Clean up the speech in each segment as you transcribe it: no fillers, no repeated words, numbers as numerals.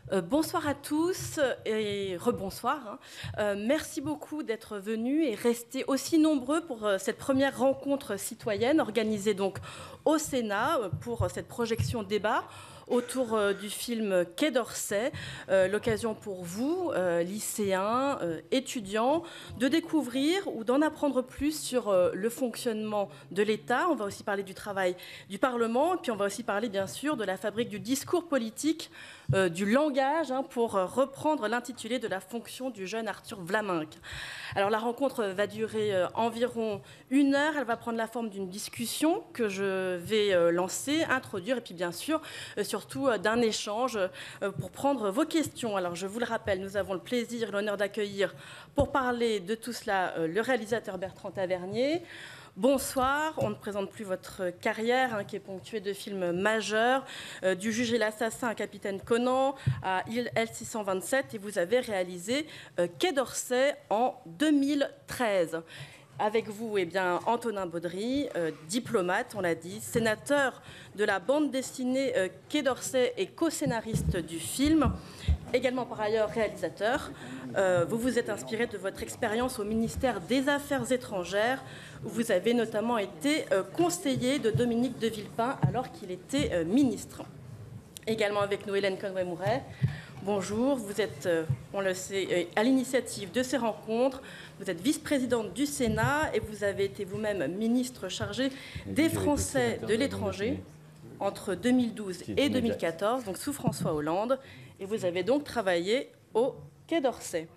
Bonsoir à tous et rebonsoir. Merci beaucoup d'être venus et restés aussi nombreux pour cette première rencontre citoyenne organisée donc au Sénat pour cette projection débat autour du film Quai d'Orsay. L'occasion pour vous, lycéens, étudiants, de découvrir ou d'en apprendre plus sur le fonctionnement de l'État. On va aussi parler du travail du Parlement, puis on va aussi parler bien sûr de la fabrique du discours politique, du langage, pour reprendre l'intitulé de la fonction du jeune Arthur Vlaminck. Alors la rencontre va durer environ 1 heure, elle va prendre la forme d'une discussion que je vais lancer, introduire, et puis bien sûr, surtout d'un échange pour prendre vos questions. Alors je vous le rappelle, nous avons le plaisir et l'honneur d'accueillir pour parler de tout cela le réalisateur Bertrand Tavernier. Bonsoir, on ne présente plus votre carrière qui est ponctuée de films majeurs, du Juge et l'assassin à Capitaine Conan à L627, et vous avez réalisé Quai d'Orsay en 2013. Avec vous, Antonin Baudry, diplomate, on l'a dit, sénateur de la bande dessinée Quai d'Orsay et co-scénariste du film, également par ailleurs réalisateur. Vous vous êtes inspiré de votre expérience au ministère des Affaires étrangères, où vous avez notamment été conseiller de Dominique de Villepin alors qu'il était ministre. Également avec nous, Hélène Conway-Mouret. Bonjour, vous êtes, on le sait, à l'initiative de ces rencontres. Vous êtes vice-présidente du Sénat et vous avez été vous-même ministre chargé des Français de l'étranger entre 2012 et 2014, donc sous François Hollande. Et vous avez donc travaillé au Quai d'Orsay.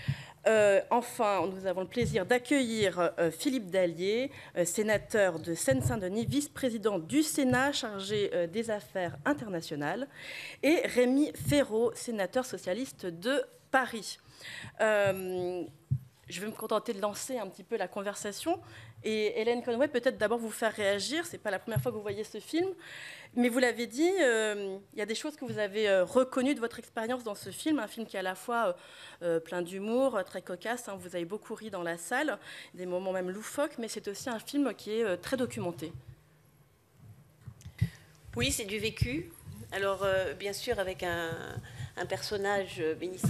Enfin, nous avons le plaisir d'accueillir Philippe Dallier, sénateur de Seine-Saint-Denis, vice-président du Sénat chargé des affaires internationales, et Rémi Féraud, sénateur socialiste de Paris. Je vais me contenter de lancer un petit peu la conversation. Et Hélène Conway, peut-être d'abord vous faire réagir. Ce n'est pas la première fois que vous voyez ce film. Mais vous l'avez dit, il y a des choses que vous avez reconnues de votre expérience dans ce film. Un film qui est à la fois plein d'humour, très cocasse. Vous avez beaucoup ri dans la salle, des moments même loufoques. Mais c'est aussi un film qui est très documenté. Oui, c'est du vécu. Alors, bien sûr, avec un personnage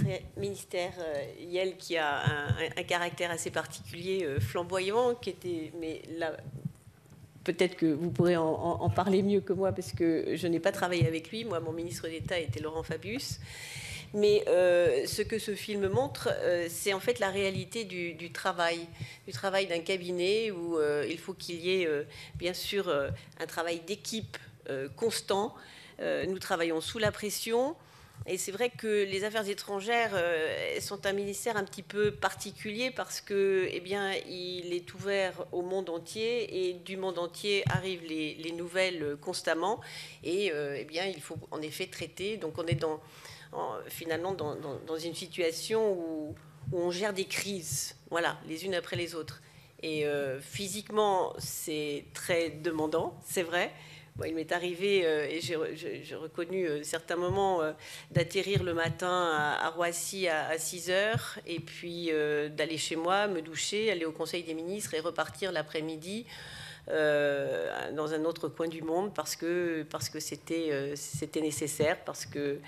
ministériel qui a un caractère assez particulier, flamboyant, qui était... Mais là, peut-être que vous pourrez en parler mieux que moi, parce que je n'ai pas travaillé avec lui. Moi, mon ministre d'État était Laurent Fabius. Mais ce que ce film montre, c'est en fait la réalité du travail d'un cabinet où il faut qu'il y ait, bien sûr, un travail d'équipe constant. Nous travaillons sous la pression. Et c'est vrai que les affaires étrangères sont un ministère un petit peu particulier parce que, il est ouvert au monde entier et du monde entier arrivent les nouvelles constamment. Et il faut en effet traiter. Donc on est finalement dans une situation où on gère des crises, voilà, les unes après les autres. Et physiquement, c'est très demandant, c'est vrai. Bon, il m'est arrivé, et j'ai reconnu certains moments, d'atterrir le matin à Roissy à 6 heures, et puis d'aller chez moi, me doucher, aller au Conseil des ministres et repartir l'après-midi dans un autre coin du monde parce que c'était nécessaire, parce que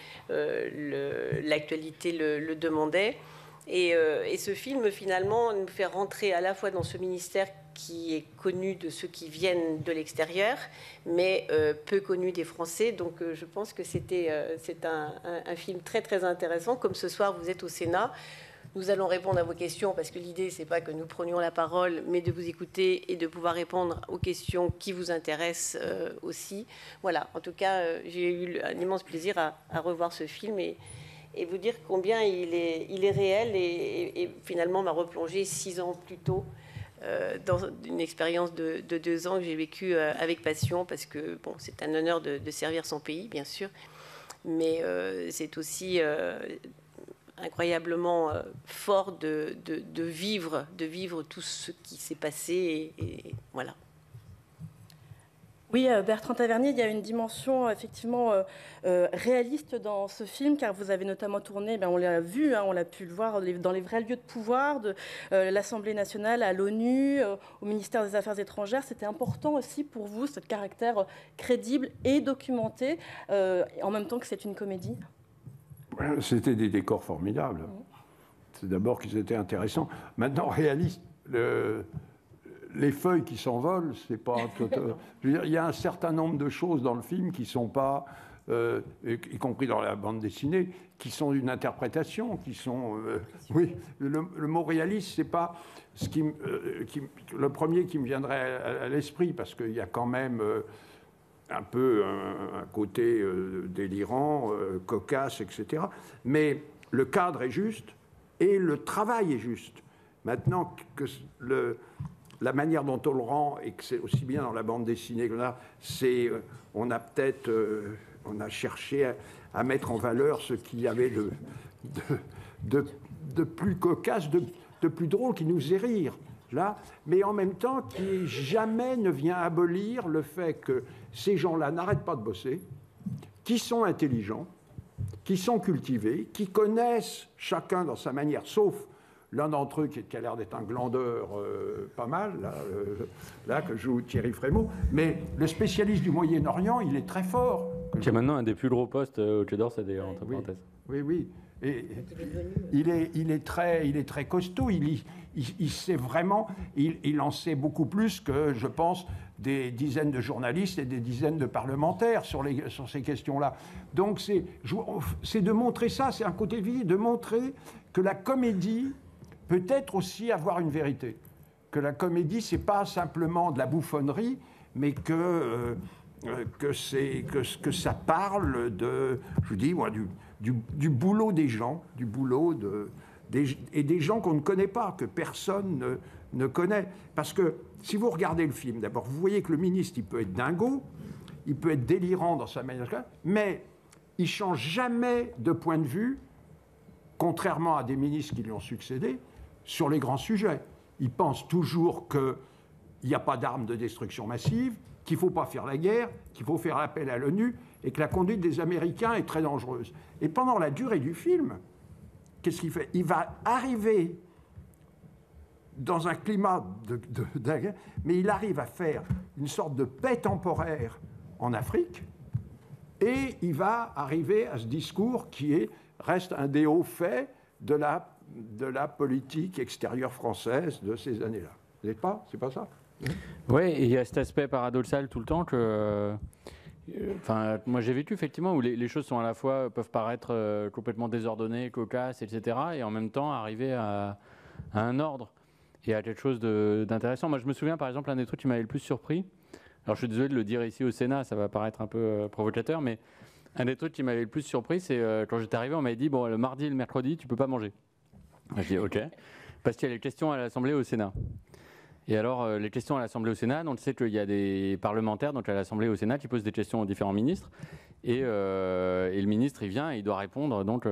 l'actualité le demandait. Et ce film, finalement, nous fait rentrer à la fois dans ce ministère qui est connu de ceux qui viennent de l'extérieur, mais peu connu des Français. Donc je pense que c'est un film très, très intéressant. Comme ce soir, vous êtes au Sénat. Nous allons répondre à vos questions, parce que l'idée, c'est pas que nous prenions la parole, mais de vous écouter et de pouvoir répondre aux questions qui vous intéressent aussi. Voilà, en tout cas, j'ai eu un immense plaisir à revoir ce film et vous dire combien il est réel et finalement m'a replongé 6 ans plus tôt dans une expérience de 2 ans que j'ai vécue avec passion, parce que bon, c'est un honneur de servir son pays, bien sûr, mais c'est aussi incroyablement fort de vivre tout ce qui s'est passé et voilà. Oui, Bertrand Tavernier, il y a une dimension effectivement réaliste dans ce film, car vous avez notamment tourné, on l'a vu, on l'a pu le voir dans les vrais lieux de pouvoir de l'Assemblée nationale, à l'ONU, au ministère des Affaires étrangères. C'était important aussi pour vous, ce caractère crédible et documenté, en même temps que c'est une comédie? C'était des décors formidables. C'est d'abord qu'ils étaient intéressants. Maintenant, réaliste, les feuilles qui s'envolent, c'est pas... Je veux dire, il y a un certain nombre de choses dans le film qui sont pas... y compris dans la bande dessinée, qui sont d'une interprétation, qui sont... oui, le mot réaliste, c'est pas ce le premier qui me viendrait à l'esprit, parce qu'il y a quand même un peu un côté délirant, cocasse, etc. Mais le cadre est juste et le travail est juste. Maintenant que la manière dont on le rend, et que c'est aussi bien dans la bande dessinée que là, c'est... on a peut-être... on a cherché à mettre en valeur ce qu'il y avait de plus cocasse, de plus drôle, qui nous faisait rire, là, mais en même temps qui jamais ne vient abolir le fait que ces gens-là n'arrêtent pas de bosser, qui sont intelligents, qui sont cultivés, qui connaissent chacun dans sa manière, sauf l'un d'entre eux qui a l'air d'être un glandeur pas mal, là, que joue Thierry Frémaux. Mais le spécialiste du Moyen-Orient, il est très fort. Qui est maintenant un des plus gros postes au Quai d'Orsay, d'ailleurs, entre parenthèses. Oui. Et il est très costaud. Il sait vraiment... Il en sait beaucoup plus que, je pense, des dizaines de journalistes et des dizaines de parlementaires sur ces questions-là. Donc c'est de montrer ça, c'est un côté vie, de montrer que la comédie peut-être aussi avoir une vérité. Que la comédie, c'est pas simplement de la bouffonnerie, mais que ça parle de, je vous dis, moi, du boulot des gens, du boulot et des gens qu'on ne connaît pas, que personne ne connaît. Parce que si vous regardez le film, d'abord, vous voyez que le ministre, il peut être dingo, il peut être délirant dans sa manière, mais il ne change jamais de point de vue, contrairement à des ministres qui lui ont succédé, sur les grands sujets. Il pense toujours qu'il n'y a pas d'armes de destruction massive, qu'il ne faut pas faire la guerre, qu'il faut faire appel à l'ONU, et que la conduite des Américains est très dangereuse. Et pendant la durée du film, qu'est-ce qu'il fait? Il va arriver dans un climat de guerre, mais il arrive à faire une sorte de paix temporaire en Afrique, et il va arriver à ce discours qui reste un des hauts faits de la politique extérieure française de ces années-là. Vous n'êtes pas? C'est pas ça? Oui, et il y a cet aspect paradoxal tout le temps que... moi j'ai vécu effectivement où les choses sont à la fois peuvent paraître complètement désordonnées, cocasses, etc. et en même temps arriver à un ordre et à quelque chose d'intéressant. Moi je me souviens par exemple, un des trucs qui m'avait le plus surpris, alors je suis désolé de le dire ici au Sénat, ça va paraître un peu provocateur, mais un des trucs qui m'avait le plus surpris, c'est quand j'étais arrivé, on m'avait dit, bon, le mardi et le mercredi, tu peux pas manger. Je dis ok, parce qu'il y a les questions à l'Assemblée au Sénat. Et alors, les questions à l'Assemblée au Sénat, donc, on sait qu'il y a des parlementaires donc à l'Assemblée au Sénat qui posent des questions aux différents ministres. Et le ministre, il vient et il doit répondre donc,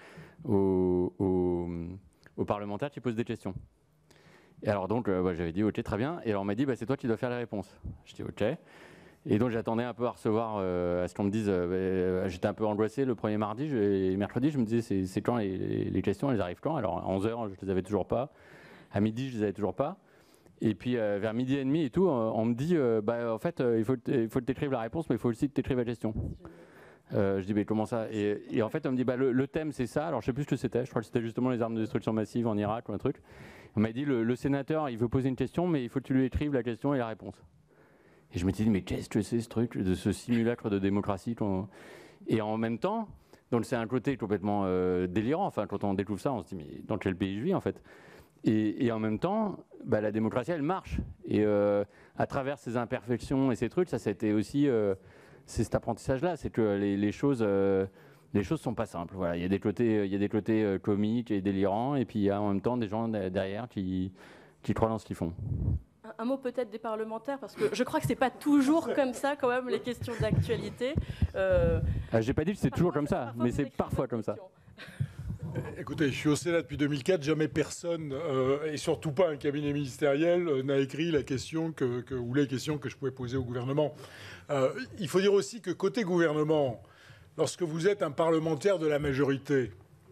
aux parlementaires qui posent des questions. Et alors, donc, j'avais dit, OK, très bien. Et alors, on m'a dit, c'est toi qui dois faire les réponses. Je dis, OK. Et donc, j'attendais un peu à recevoir, à ce qu'on me dise. J'étais un peu angoissé le premier mardi. Et mercredi, je me disais, c'est quand les questions, elles arrivent quand? Alors, à 11h, je ne les avais toujours pas. À midi, je ne les avais toujours pas. Et puis vers midi et demi et tout, on me dit, en fait, il faut que tu écrives la réponse, mais il faut aussi que tu écrives la question. Je dis, mais comment ça? Et en fait, on me dit, le thème, c'est ça. Alors, je ne sais plus ce que c'était. Je crois que c'était justement les armes de destruction massive en Irak ou un truc. On m'a dit, le sénateur, il veut poser une question, mais il faut que tu lui écrives la question et la réponse. Et je me suis dit, mais qu'est-ce que c'est ce truc, de ce simulacre de démocratie Et en même temps, donc c'est un côté complètement délirant. Enfin, quand on découvre ça, on se dit, mais dans quel pays je vis, en fait? Et en même temps, la démocratie, elle marche. Et à travers ces imperfections et ces trucs, ça a été aussi c'est cet apprentissage-là, c'est que les choses sont pas simples. Voilà, il y a des côtés comiques et délirants, et puis il y a en même temps des gens derrière qui croient dans ce qu'ils font. Un mot peut-être des parlementaires, parce que je crois que c'est pas toujours comme ça quand même les questions d'actualité. J'ai pas dit que c'est toujours comme ça, mais c'est parfois comme ça. Écoutez, je suis au Sénat depuis 2004, jamais personne, et surtout pas un cabinet ministériel, n'a écrit la question ou les questions que je pouvais poser au gouvernement. Il faut dire aussi que côté gouvernement, lorsque vous êtes un parlementaire de la majorité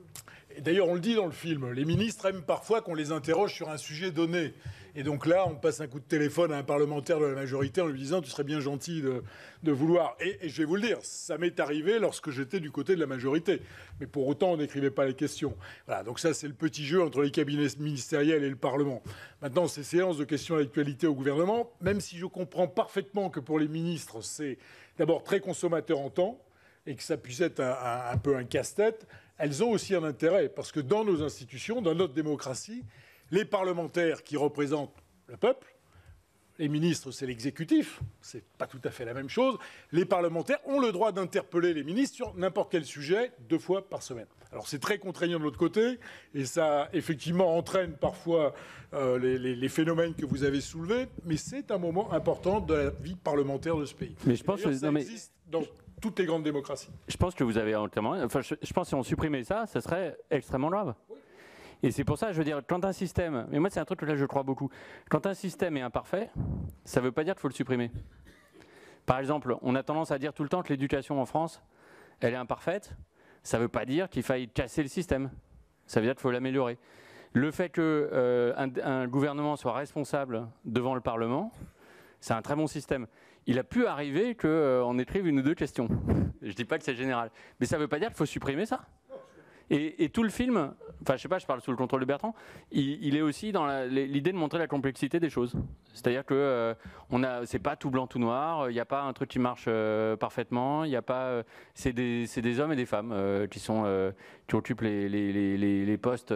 Et d'ailleurs, on le dit dans le film, les ministres aiment parfois qu'on les interroge sur un sujet donné. Et donc là, on passe un coup de téléphone à un parlementaire de la majorité en lui disant « tu serais bien gentil de vouloir ». Et je vais vous le dire, ça m'est arrivé lorsque j'étais du côté de la majorité. Mais pour autant, on n'écrivait pas les questions. Voilà, donc ça, c'est le petit jeu entre les cabinets ministériels et le Parlement. Maintenant, ces séances de questions d'actualité au gouvernement, même si je comprends parfaitement que pour les ministres, c'est d'abord très consommateur en temps et que ça puisse être un peu un casse-tête, elles ont aussi un intérêt. Parce que dans nos institutions, dans notre démocratie, les parlementaires qui représentent le peuple, les ministres, c'est l'exécutif, c'est pas tout à fait la même chose. Les parlementaires ont le droit d'interpeller les ministres sur n'importe quel sujet 2 fois par semaine. Alors c'est très contraignant de l'autre côté, et ça effectivement entraîne parfois les phénomènes que vous avez soulevés, mais c'est un moment important de la vie parlementaire de ce pays. Mais je pense que ça existe dans toutes les grandes démocraties. Je pense que vous avez entièrement. Enfin, je pense que si on supprimait ça, ça serait extrêmement grave. Oui. Et c'est pour ça, je veux dire, quand un système, mais moi c'est un truc que là je crois beaucoup, quand un système est imparfait, ça ne veut pas dire qu'il faut le supprimer. Par exemple, on a tendance à dire tout le temps que l'éducation en France, elle est imparfaite, ça ne veut pas dire qu'il faille casser le système, ça veut dire qu'il faut l'améliorer. Le fait qu'un gouvernement soit responsable devant le Parlement, c'est un très bon système. Il a pu arriver qu'on écrive 1 ou 2 questions. Je ne dis pas que c'est général, mais ça ne veut pas dire qu'il faut supprimer ça. Et tout le film, enfin je sais pas, je parle sous le contrôle de Bertrand, il est aussi dans l'idée de montrer la complexité des choses. C'est-à-dire que c'est pas tout blanc tout noir, il n'y a pas un truc qui marche parfaitement, il y a pas, c'est des hommes et des femmes qui occupent les postes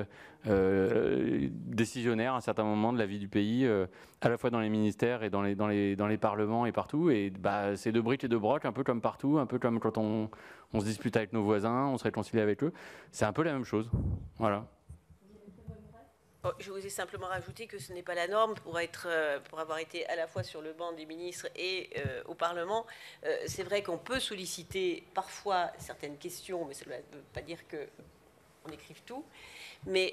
décisionnaires à un certain moment de la vie du pays, à la fois dans les ministères et dans les parlements et partout. Et bah, c'est de briques et de broc, un peu comme partout, un peu comme quand on se dispute avec nos voisins, on se réconcilie avec eux. C'est un peu la même chose. Voilà. Je vous ai simplement rajouté que ce n'est pas la norme pour avoir été à la fois sur le banc des ministres et au Parlement. C'est vrai qu'on peut solliciter parfois certaines questions, mais ça ne veut pas dire qu'on écrive tout. Mais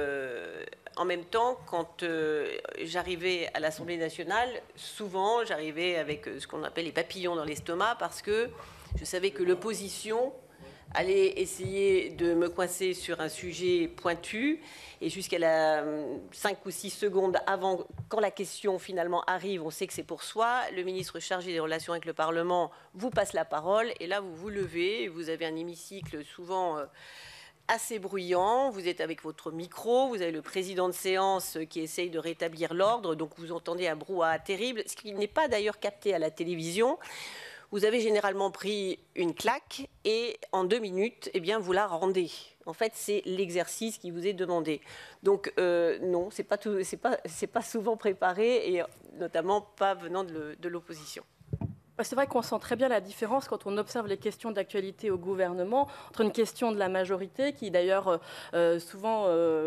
en même temps, quand j'arrivais à l'Assemblée nationale, souvent j'arrivais avec ce qu'on appelle les papillons dans l'estomac parce que je savais que l'opposition allait essayer de me coincer sur un sujet pointu et jusqu'à la 5 ou 6 secondes avant, quand la question finalement arrive, on sait que c'est pour soi, le ministre chargé des relations avec le Parlement vous passe la parole et là vous vous levez, vous avez un hémicycle souvent assez bruyant, vous êtes avec votre micro, vous avez le président de séance qui essaye de rétablir l'ordre, donc vous entendez un brouhaha terrible, ce qui n'est pas d'ailleurs capté à la télévision. Vous avez généralement pris une claque et en 2 minutes, eh bien, vous la rendez. En fait, c'est l'exercice qui vous est demandé. Donc non, c'est pas souvent préparé et notamment pas venant de l'opposition. C'est vrai qu'on sent très bien la différence quand on observe les questions d'actualité au gouvernement entre une question de la majorité qui d'ailleurs souvent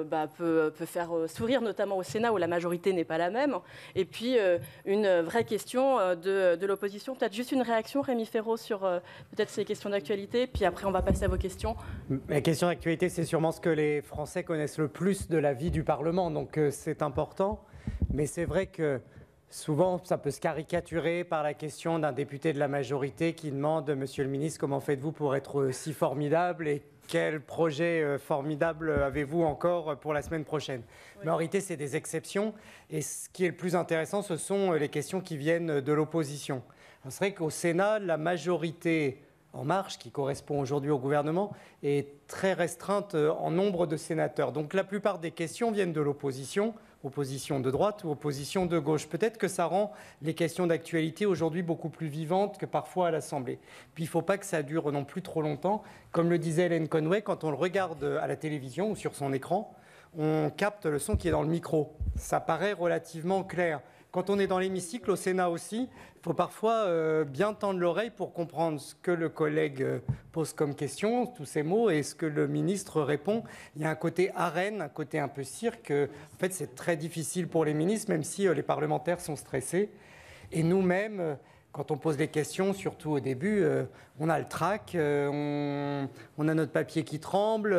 peut faire sourire, notamment au Sénat où la majorité n'est pas la même, et puis une vraie question de l'opposition. Peut-être juste une réaction, Rémi Féraud, sur peut-être ces questions d'actualité, puis après on va passer à vos questions. La question d'actualité, c'est sûrement ce que les Français connaissent le plus de la vie du Parlement, donc c'est important, mais c'est vrai que souvent, ça peut se caricaturer par la question d'un député de la majorité qui demande « Monsieur le ministre, comment faites-vous pour être si formidable et quel projet formidable avez-vous encore pour la semaine prochaine ?» Mais en réalité, c'est des exceptions. Et ce qui est le plus intéressant, ce sont les questions qui viennent de l'opposition. C'est vrai qu'au Sénat, la majorité En Marche, qui correspond aujourd'hui au gouvernement, est très restreinte en nombre de sénateurs. Donc la plupart des questions viennent de l'opposition, opposition de droite ou opposition de gauche. Peut-être que ça rend les questions d'actualité aujourd'hui beaucoup plus vivantes que parfois à l'Assemblée. Puis il ne faut pas que ça dure non plus trop longtemps. Comme le disait Hélène Conway, quand on le regarde à la télévision ou sur son écran, on capte le son qui est dans le micro. Ça paraît relativement clair. Quand on est dans l'hémicycle, au Sénat aussi, il faut parfois bien tendre l'oreille pour comprendre ce que le collègue pose comme question, tous ces mots, et ce que le ministre répond. Il y a un côté arène, un côté un peu cirque. En fait, c'est très difficile pour les ministres, même si les parlementaires sont stressés. Et nous-mêmes, quand on pose des questions, surtout au début, on a le trac, on a notre papier qui tremble,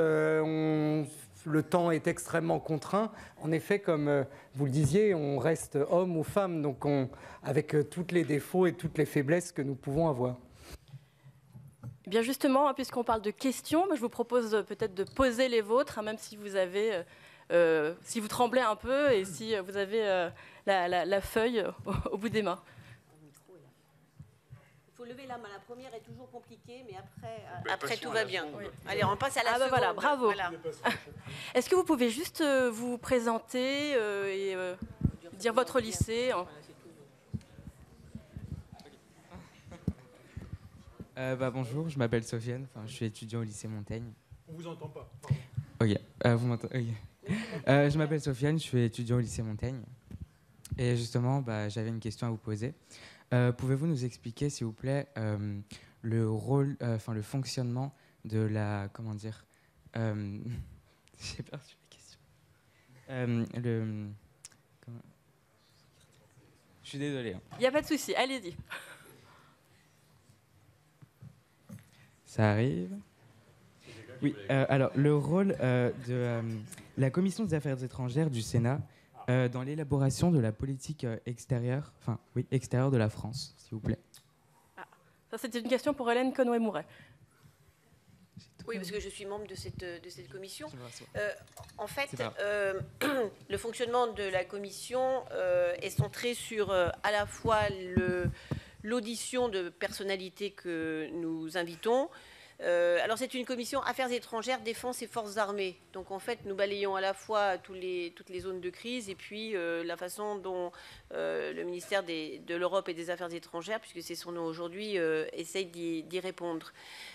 le temps est extrêmement contraint. En effet, comme vous le disiez, on reste homme ou femme, donc avec tous les défauts et toutes les faiblesses que nous pouvons avoir. Bien justement, hein, puisqu'on parle de questions, je vous propose peut-être de poser les vôtres, hein, même si vous avez, si vous tremblez un peu et si vous avez la feuille au bout des mains. Il faut lever la main. La première est toujours compliquée, mais après tout va bien. Oui. Allez, on passe à la seconde. Voilà, bravo. Voilà. Est-ce que vous pouvez juste vous présenter et dire votre lycée Bonjour, je m'appelle Sofiane, je suis étudiant au lycée Montaigne. On vous entend pas. Ok, vous m'entendez? Ok. Je m'appelle Sofiane, je suis étudiant au lycée Montaigne. Et justement, j'avais une question à vous poser. Pouvez-vous nous expliquer, s'il vous plaît, le rôle, le fonctionnement de la, comment dire, j'ai perdu la question. Je suis désolé. Il n'y a pas de souci, allez-y. Ça arrive. Oui, alors le rôle de la Commission des affaires étrangères du Sénat dans l'élaboration de la politique extérieure, extérieure de la France, s'il vous plaît. Ah, ça, c'était une question pour Hélène Conway-Mouret. Oui, parce que je suis membre de cette commission. En fait, le fonctionnement de la commission est centré sur à la fois l'audition de personnalités que nous invitons. Alors c'est une commission Affaires étrangères, Défense et Forces armées. Donc en fait nous balayons à la fois toutes les zones de crise et puis la façon dont le ministère de l'Europe et des Affaires étrangères, puisque c'est son nom aujourd'hui, essaye d'y répondre.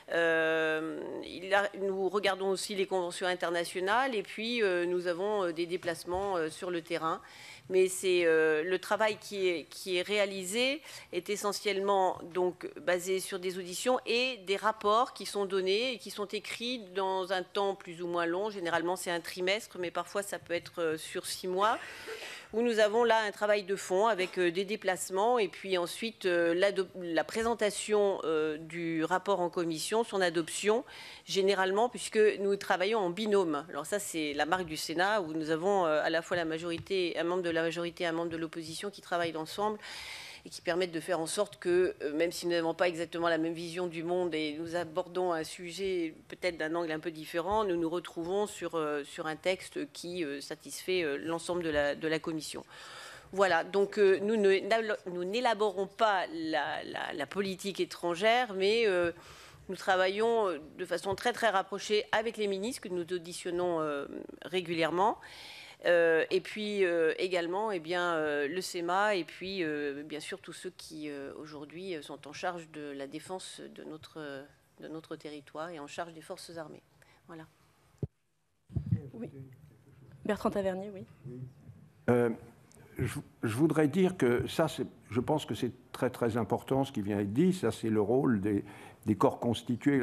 Nous regardons aussi les conventions internationales et puis nous avons des déplacements sur le terrain. Mais c'est le travail qui est réalisé est essentiellement donc basé sur des auditions et des rapports qui sont donnés et qui sont écrits dans un temps plus ou moins long. Généralement, c'est un trimestre, mais parfois ça peut être sur 6 mois. Où nous avons là un travail de fond avec des déplacements et puis ensuite la présentation du rapport en commission, son adoption, généralement, puisque nous travaillons en binôme. Alors ça, c'est la marque du Sénat, où nous avons à la fois la majorité, un membre de la majorité et un membre de l'opposition qui travaillent ensemble et qui permettent de faire en sorte que, même si nous n'avons pas exactement la même vision du monde et nous abordons un sujet peut-être d'un angle un peu différent, nous nous retrouvons sur un texte qui satisfait l'ensemble de la commission. Voilà, donc nous n'élaborons pas la politique étrangère, mais nous travaillons de façon très très rapprochée avec les ministres que nous auditionnons régulièrement. Et puis également le SEMA et puis bien sûr tous ceux qui aujourd'hui sont en charge de la défense de notre territoire et en charge des forces armées. Voilà. Oui. Bertrand Tavernier, oui. Je voudrais dire que ça, je pense que c'est très très important ce qui vient d'être dit. Ça, c'est le rôle des corps constitués.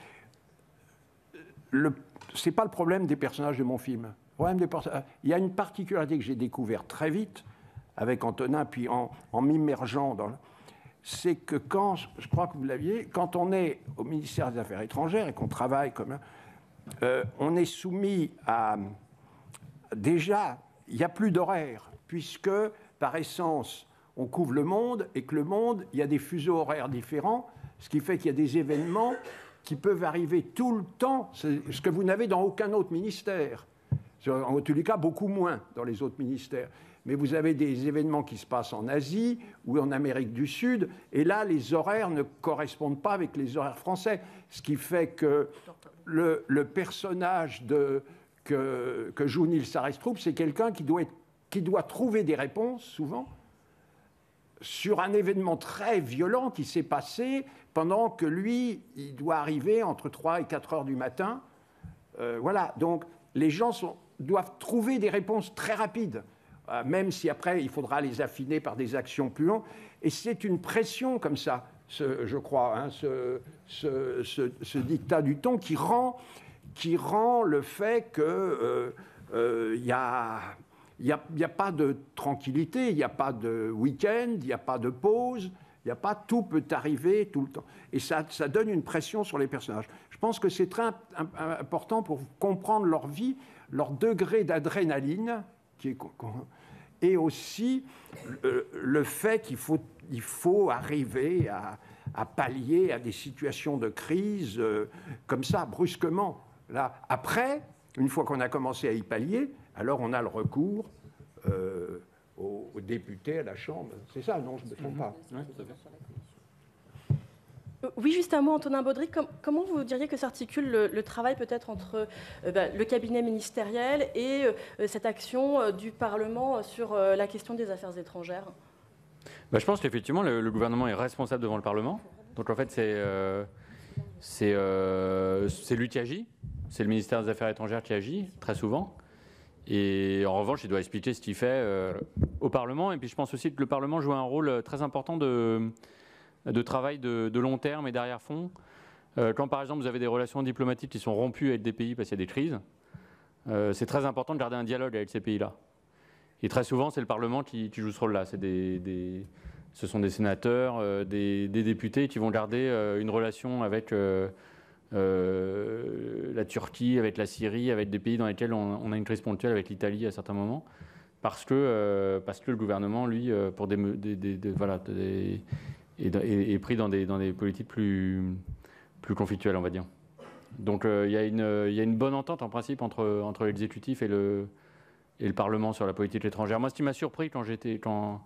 C'est pas le problème des personnages de mon film. Il y a une particularité que j'ai découverte très vite avec Antonin, puis en m'immergeant c'est que je crois que vous l'aviez, quand on est au ministère des Affaires étrangères et qu'on travaille comme on est soumis à... Déjà, il n'y a plus d'horaire, puisque par essence, on couvre le monde, et que le monde, il y a des fuseaux horaires différents, ce qui fait qu'il y a des événements qui peuvent arriver tout le temps, ce que vous n'avez dans aucun autre ministère. En tous les cas, beaucoup moins dans les autres ministères. Mais vous avez des événements qui se passent en Asie ou en Amérique du Sud, et là, les horaires ne correspondent pas avec les horaires français. Ce qui fait que le personnage que joue Nils Arestrup, c'est quelqu'un qui doit trouver des réponses, souvent, sur un événement très violent qui s'est passé pendant que lui, il doit arriver entre 3 et 4 heures du matin. Voilà, donc les gens doivent trouver des réponses très rapides, même si après, il faudra les affiner par des actions plus longues. Et c'est une pression comme ça, je crois, ce dictat du ton qui rend le fait qu'il n'y a pas de tranquillité, il n'y a pas de week-end, il n'y a pas de pause, tout peut arriver tout le temps. Et ça donne une pression sur les personnages. Je pense que c'est très important pour comprendre leur vie, leur degré d'adrénaline, et aussi le fait qu'il faut arriver à pallier à des situations de crise comme ça, brusquement. Là, après, une fois qu'on a commencé à y pallier, alors on a le recours aux députés, à la Chambre. C'est ça, non, je ne me trompe pas. Ouais, tout à fait. Oui, juste un mot, Antonin Baudry. Comment vous diriez que s'articule le travail peut-être entre le cabinet ministériel et cette action du Parlement sur la question des affaires étrangères? Je pense qu'effectivement, le gouvernement est responsable devant le Parlement. Donc en fait, c'est lui qui agit. C'est le ministère des Affaires étrangères qui agit, très souvent. Et en revanche, il doit expliquer ce qu'il fait au Parlement. Et puis je pense aussi que le Parlement joue un rôle très important de travail de long terme et d'arrière-fond. Quand par exemple vous avez des relations diplomatiques qui sont rompues avec des pays parce qu'il y a des crises, c'est très important de garder un dialogue avec ces pays-là. Et très souvent, c'est le Parlement qui joue ce rôle-là. Ce sont des sénateurs, des députés qui vont garder une relation avec la Turquie, avec la Syrie, avec des pays dans lesquels on a une crise ponctuelle, avec l'Italie à certains moments, parce que le gouvernement, lui, pour est pris dans des politiques plus conflictuelles, on va dire. Donc il y a une bonne entente en principe entre l'exécutif et le Parlement sur la politique étrangère. Moi, ce qui m'a surpris quand j'étais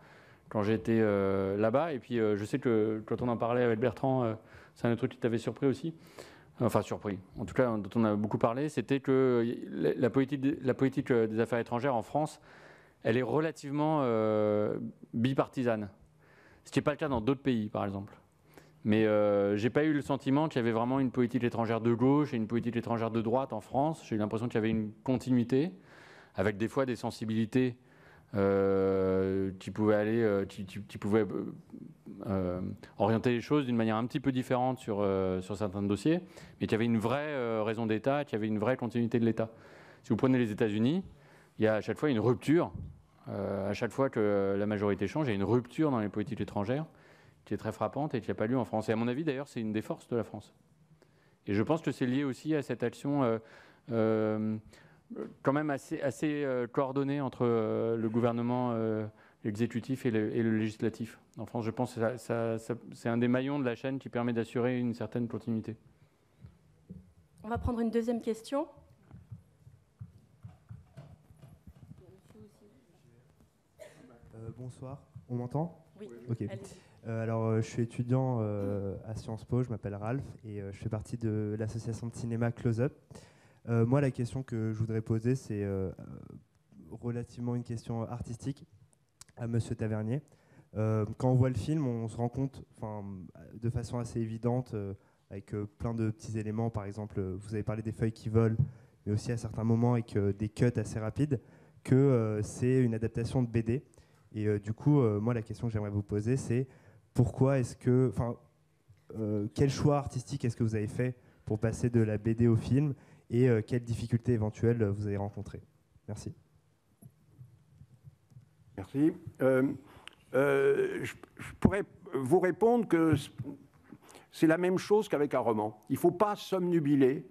là-bas, et puis je sais que quand on en parlait avec Bertrand, c'est un autre truc qui t'avait surpris aussi, enfin surpris, en tout cas dont on a beaucoup parlé, c'était que la politique des affaires étrangères en France, elle est relativement bipartisane. Ce qui n'est pas le cas dans d'autres pays, par exemple. Mais je n'ai pas eu le sentiment qu'il y avait vraiment une politique étrangère de gauche et une politique étrangère de droite en France. J'ai eu l'impression qu'il y avait une continuité, avec des fois des sensibilités qui pouvaient orienter les choses d'une manière un petit peu différente sur certains dossiers, mais qu'il y avait une vraie raison d'État, qu'il y avait une vraie continuité de l'État. Si vous prenez les États-Unis, il y a à chaque fois une rupture. À chaque fois que la majorité change, il y a une rupture dans les politiques étrangères qui est très frappante et qui n'a pas lieu en France. Et à mon avis, d'ailleurs, c'est une des forces de la France. Et je pense que c'est lié aussi à cette action quand même assez coordonnée entre le gouvernement, l'exécutif et le législatif. En France, je pense que c'est un des maillons de la chaîne qui permet d'assurer une certaine continuité. On va prendre une deuxième question. Bonsoir, on m'entend? Oui. Ok. Alors, je suis étudiant à Sciences Po, je m'appelle Ralph et je fais partie de l'association de cinéma Close Up. Moi, la question que je voudrais poser, c'est relativement une question artistique à Monsieur Tavernier. Quand on voit le film, on se rend compte, de façon assez évidente, avec plein de petits éléments, par exemple, vous avez parlé des feuilles qui volent, mais aussi à certains moments avec des cuts assez rapides, que c'est une adaptation de BD. Et du coup, moi, la question que j'aimerais vous poser, c'est pourquoi est-ce que, quel choix artistique est-ce que vous avez fait pour passer de la BD au film et quelles difficultés éventuelles vous avez rencontrées? Merci. Merci. Je pourrais vous répondre que c'est la même chose qu'avec un roman. Il ne faut pas somnubiler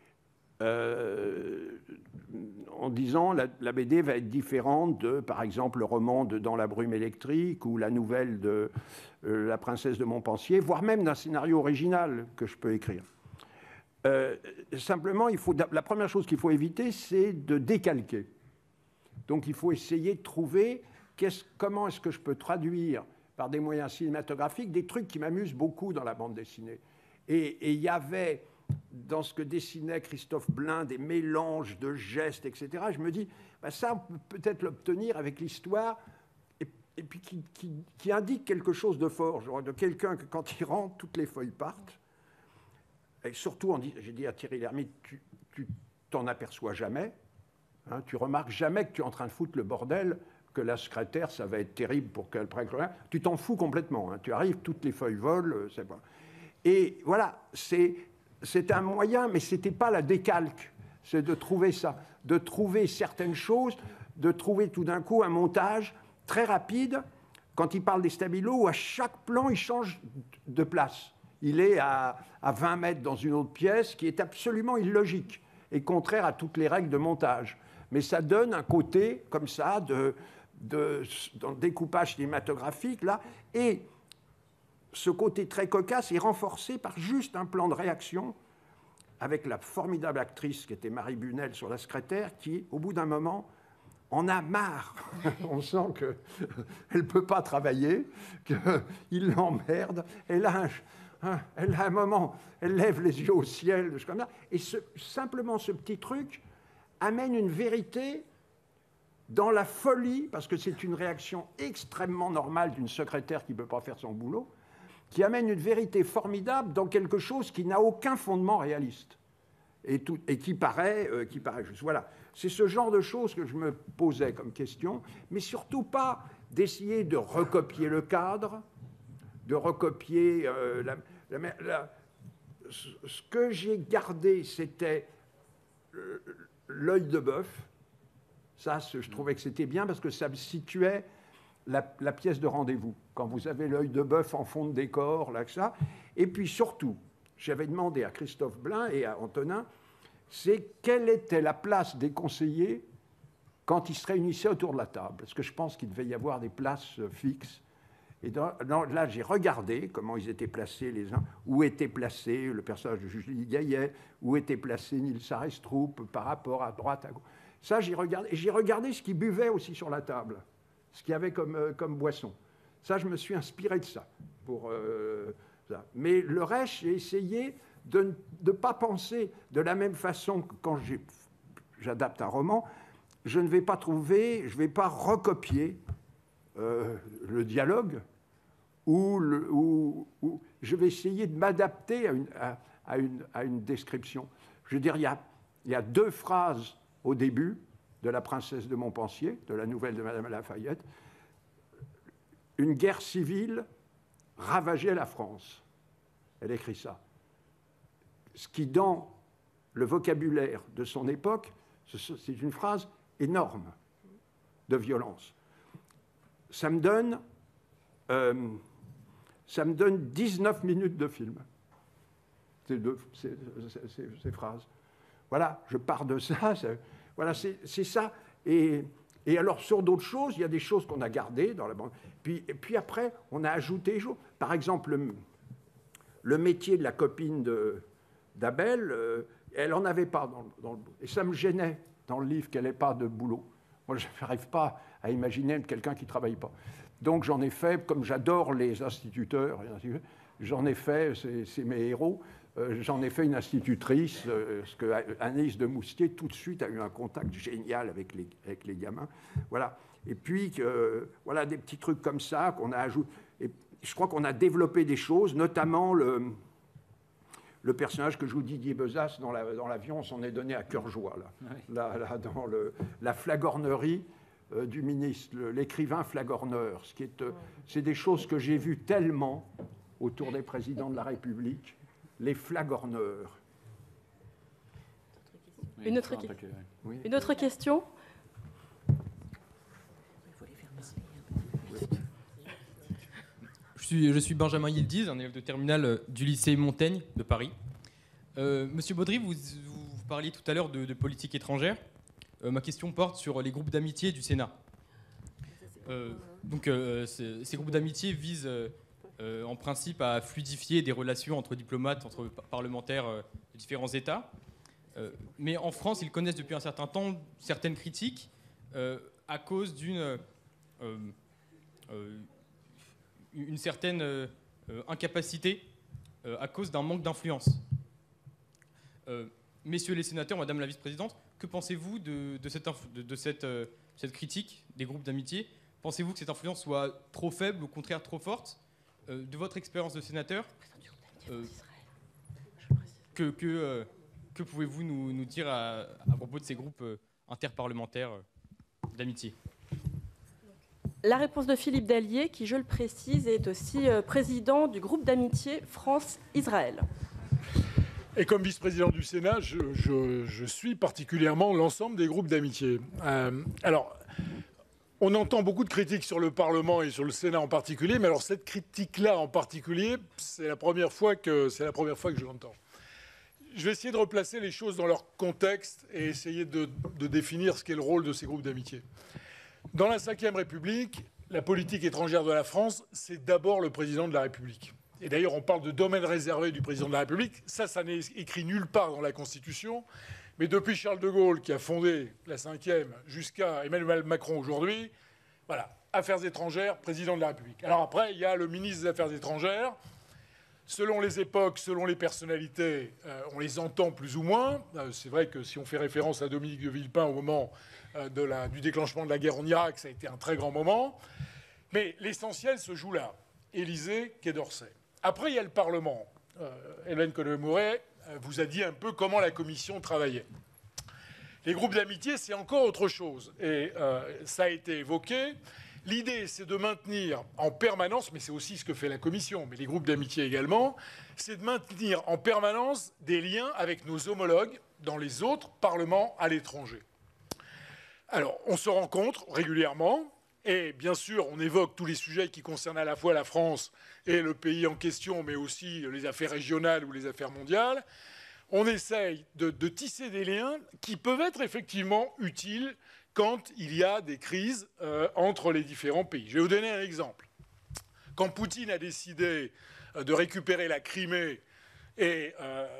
en disant la BD va être différente de, par exemple, le roman de Dans la brume électrique ou la nouvelle de La princesse de Montpensier, voire même d'un scénario original que je peux écrire. Simplement, la première chose qu'il faut éviter, c'est de décalquer. Donc il faut essayer de trouver comment est-ce que je peux traduire par des moyens cinématographiques des trucs qui m'amusent beaucoup dans la bande dessinée. Et il y avait dans ce que dessinait Christophe Blain des mélanges de gestes, etc. Je me dis, ça, on peut peut-être l'obtenir avec l'histoire et puis qui indique quelque chose de fort, genre de quelqu'un que quand il rentre, toutes les feuilles partent. Et surtout, j'ai dit à Thierry Lhermitte, tu t'en aperçois jamais, hein, tu remarques jamais que tu es en train de foutre le bordel, que la secrétaire, ça va être terrible pour qu'elle prenne rien. Tu t'en fous complètement. Hein, tu arrives, toutes les feuilles volent. C'est pas... Et voilà, c'est un moyen, mais ce n'était pas la décalque. C'est de trouver ça, de trouver certaines choses, de trouver tout d'un coup un montage très rapide. Quand il parle des stabilos, où à chaque plan, il change de place. Il est à 20 mètres dans une autre pièce, qui est absolument illogique et contraire à toutes les règles de montage. Mais ça donne un côté, comme ça, dans le découpage cinématographique, là. Et ce côté très cocasse est renforcé par juste un plan de réaction avec la formidable actrice qui était Marie Bunel sur La secrétaire, qui, au bout d'un moment, en a marre. On sent qu'elle ne peut pas travailler, qu'il l'emmerde. Elle a un moment, elle lève les yeux au ciel, comme ça. Et simplement ce petit truc amène une vérité dans la folie, parce que c'est une réaction extrêmement normale d'une secrétaire qui ne peut pas faire son boulot, qui amène une vérité formidable dans quelque chose qui n'a aucun fondement réaliste et qui paraît juste. Voilà, c'est ce genre de choses que je me posais comme question, mais surtout pas d'essayer de recopier le cadre, de recopier ce que j'ai gardé, c'était l'œil de bœuf. Ça, je trouvais que c'était bien parce que ça me situait la pièce de rendez-vous. Quand vous avez l'œil de bœuf en fond de décor, là, que ça. Et puis surtout, j'avais demandé à Christophe Blain et à Antonin, c'est quelle était la place des conseillers quand ils se réunissaient autour de la table. Parce que je pense qu'il devait y avoir des places fixes. Et là, j'ai regardé comment ils étaient placés les uns, où était placé le personnage de Julie Gaillet, où était placé Nils Arestrup par rapport à droite, à gauche. Ça, j'ai regardé. Et j'ai regardé ce qu'ils buvaient aussi sur la table, ce qu'il y avait comme boisson. Ça, je me suis inspiré de ça. Ça. Mais le reste, j'ai essayé de ne pas penser de la même façon que quand j'adapte un roman, je ne vais pas recopier le dialogue, ou je vais essayer de m'adapter à une description. Je veux dire, il y a 2 phrases au début de La princesse de Montpensier, de la nouvelle de Madame Lafayette. Une guerre civile ravageait la France. Elle écrit ça. Ce qui, dans le vocabulaire de son époque, c'est une phrase énorme de violence. Ça me donne 19 minutes de film, ces phrases. Voilà, je pars de ça. Voilà, c'est ça. Et alors, sur d'autres choses, il y a des choses qu'on a gardées dans la bande. Puis après, on a ajouté des choses. Par exemple, le métier de la copine d'Abel, elle n'en avait pas dans le boulot. Et ça me gênait dans le livre qu'elle n'ait pas de boulot. Moi, je n'arrive pas à imaginer quelqu'un qui ne travaille pas. Donc, j'en ai fait, comme j'adore les instituteurs, j'en ai fait, c'est mes héros, j'en ai fait une institutrice, parce que Anaïs de Moustier, tout de suite, a eu un contact génial avec les gamins. Voilà. Et puis, voilà, des petits trucs comme ça qu'on a ajoutés. Et je crois qu'on a développé des choses, notamment le personnage que joue Didier Bezas dans l'avion, on s'en est donné à cœur joie, là, dans la flagornerie du ministre, l'écrivain flagorneur. C'est des choses que j'ai vues tellement autour des présidents de la République, les flagorneurs. Une autre question ? Je suis Benjamin Yildiz, un élève de terminale du lycée Montaigne de Paris. Monsieur Baudry, vous parliez tout à l'heure de politique étrangère. Ma question porte sur les groupes d'amitié du Sénat. Ces groupes d'amitié visent en principe à fluidifier des relations entre diplomates, entre parlementaires de différents États. Mais en France, ils connaissent depuis un certain temps certaines critiques à cause d'une certaine incapacité, à cause d'un manque d'influence. Messieurs les sénateurs, Madame la vice-présidente, que pensez-vous de cette critique des groupes d'amitié ? Pensez-vous que cette influence soit trop faible ou au contraire trop forte ? De votre expérience de sénateur, que pouvez-vous nous dire à propos de ces groupes interparlementaires d'amitié ? La réponse de Philippe Dallier, qui, je le précise, est aussi président du groupe d'amitié France-Israël. Et comme vice-président du Sénat, je suis particulièrement l'ensemble des groupes d'amitié. Alors, on entend beaucoup de critiques sur le Parlement et sur le Sénat en particulier, mais alors cette critique-là en particulier, c'est la première fois que je l'entends. Je vais essayer de replacer les choses dans leur contexte et essayer de définir ce qu'est le rôle de ces groupes d'amitié. Dans la Ve République, la politique étrangère de la France, c'est d'abord le président de la République. Et d'ailleurs, on parle de domaine réservé du président de la République. Ça n'est écrit nulle part dans la Constitution. Mais depuis Charles de Gaulle, qui a fondé la 5e, jusqu'à Emmanuel Macron aujourd'hui, voilà, Affaires étrangères, président de la République. Alors après, il y a le ministre des Affaires étrangères. Selon les époques, selon les personnalités, on les entend plus ou moins. C'est vrai que si on fait référence à Dominique de Villepin au moment du déclenchement de la guerre en Irak, ça a été un très grand moment. Mais l'essentiel se joue là. Élysée, Quai d'Orsay. Après, il y a le Parlement. Hélène Conway-Mouret vous a dit un peu comment la Commission travaillait. Les groupes d'amitié, c'est encore autre chose. Et ça a été évoqué. L'idée, c'est de maintenir en permanence, mais c'est aussi ce que fait la Commission, mais les groupes d'amitié également, c'est de maintenir en permanence des liens avec nos homologues dans les autres parlements à l'étranger. Alors, on se rencontre régulièrement, et bien sûr, on évoque tous les sujets qui concernent à la fois la France et le pays en question, mais aussi les affaires régionales ou les affaires mondiales. On essaye de tisser des liens qui peuvent être effectivement utiles quand il y a des crises entre les différents pays. Je vais vous donner un exemple. Quand Poutine a décidé de récupérer la Crimée et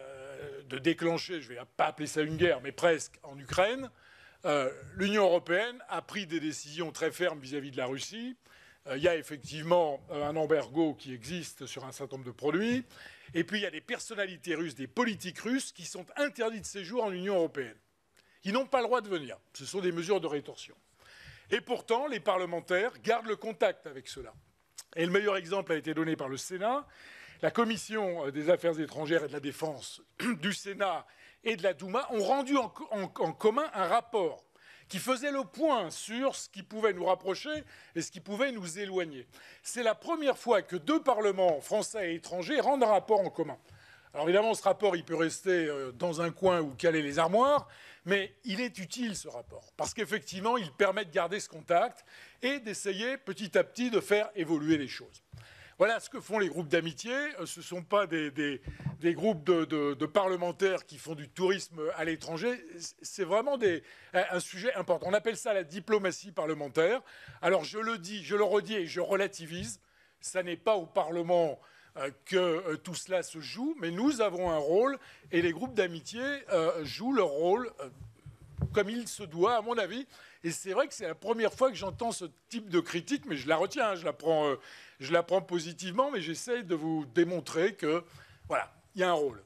de déclencher, je ne vais pas appeler ça une guerre, mais presque, en Ukraine, l'Union européenne a pris des décisions très fermes vis-à-vis de la Russie. Il y a effectivement un embargo qui existe sur un certain nombre de produits. Et puis il y a des personnalités russes, des politiques russes qui sont interdits de séjour en Union européenne. Ils n'ont pas le droit de venir. Ce sont des mesures de rétorsion. Et pourtant, les parlementaires gardent le contact avec ceux-là. Et le meilleur exemple a été donné par le Sénat. La Commission des Affaires étrangères et de la Défense du Sénat et de la Douma ont rendu en commun un rapport qui faisait le point sur ce qui pouvait nous rapprocher et ce qui pouvait nous éloigner. C'est la première fois que deux parlements, français et étrangers, rendent un rapport en commun. Alors évidemment, ce rapport, il peut rester dans un coin ou caler les armoires, mais il est utile, ce rapport, parce qu'effectivement, il permet de garder ce contact et d'essayer petit à petit de faire évoluer les choses. Voilà ce que font les groupes d'amitié. Ce ne sont pas des groupes de parlementaires qui font du tourisme à l'étranger. C'est vraiment un sujet important. On appelle ça la diplomatie parlementaire. Alors je le dis, je le redis et je relativise. Ça n'est pas au Parlement que tout cela se joue, mais nous avons un rôle et les groupes d'amitié jouent leur rôle comme il se doit, à mon avis. Et c'est vrai que c'est la première fois que j'entends ce type de critique, mais je la retiens, hein, je la prends positivement, mais j'essaie de vous démontrer que, voilà, il y a un rôle.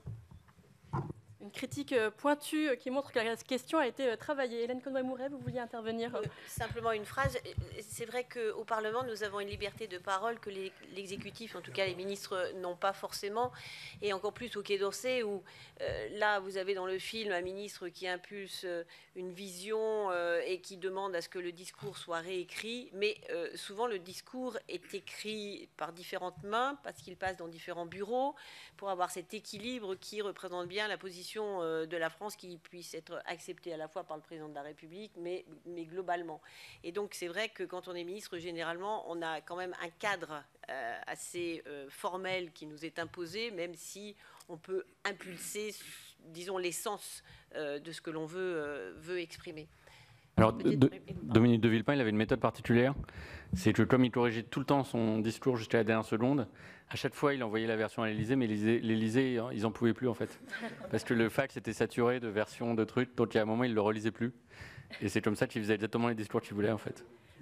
Une critique pointue qui montre que la question a été travaillée. Hélène Conway-Mouret, vous vouliez intervenir ? Simplement une phrase. C'est vrai qu'au Parlement, nous avons une liberté de parole que l'exécutif, en tout cas les ministres, n'ont pas forcément. Et encore plus au Quai d'Orsay, où là, vous avez dans le film un ministre qui impulse une vision et qui demande à ce que le discours soit réécrit. Mais souvent, le discours est écrit par différentes mains, parce qu'il passe dans différents bureaux, pour avoir cet équilibre qui représente bien la position de la France qui puisse être acceptée à la fois par le président de la République, mais globalement. Et donc, c'est vrai que quand on est ministre, généralement, on a quand même un cadre assez formel qui nous est imposé, même si on peut impulser, disons, l'essence de ce que l'on veut exprimer. Alors, Dominique de Villepin, il avait une méthode particulière. C'est que comme il corrigeait tout le temps son discours jusqu'à la dernière seconde, à chaque fois, il envoyait la version à l'Élysée, mais l'Élysée, ils n'en pouvaient plus, en fait. Parce que le fax était saturé de versions, de trucs, donc à un moment, ils ne le relisaient plus. Et c'est comme ça qu'il faisait exactement les discours qu'il voulait, en fait.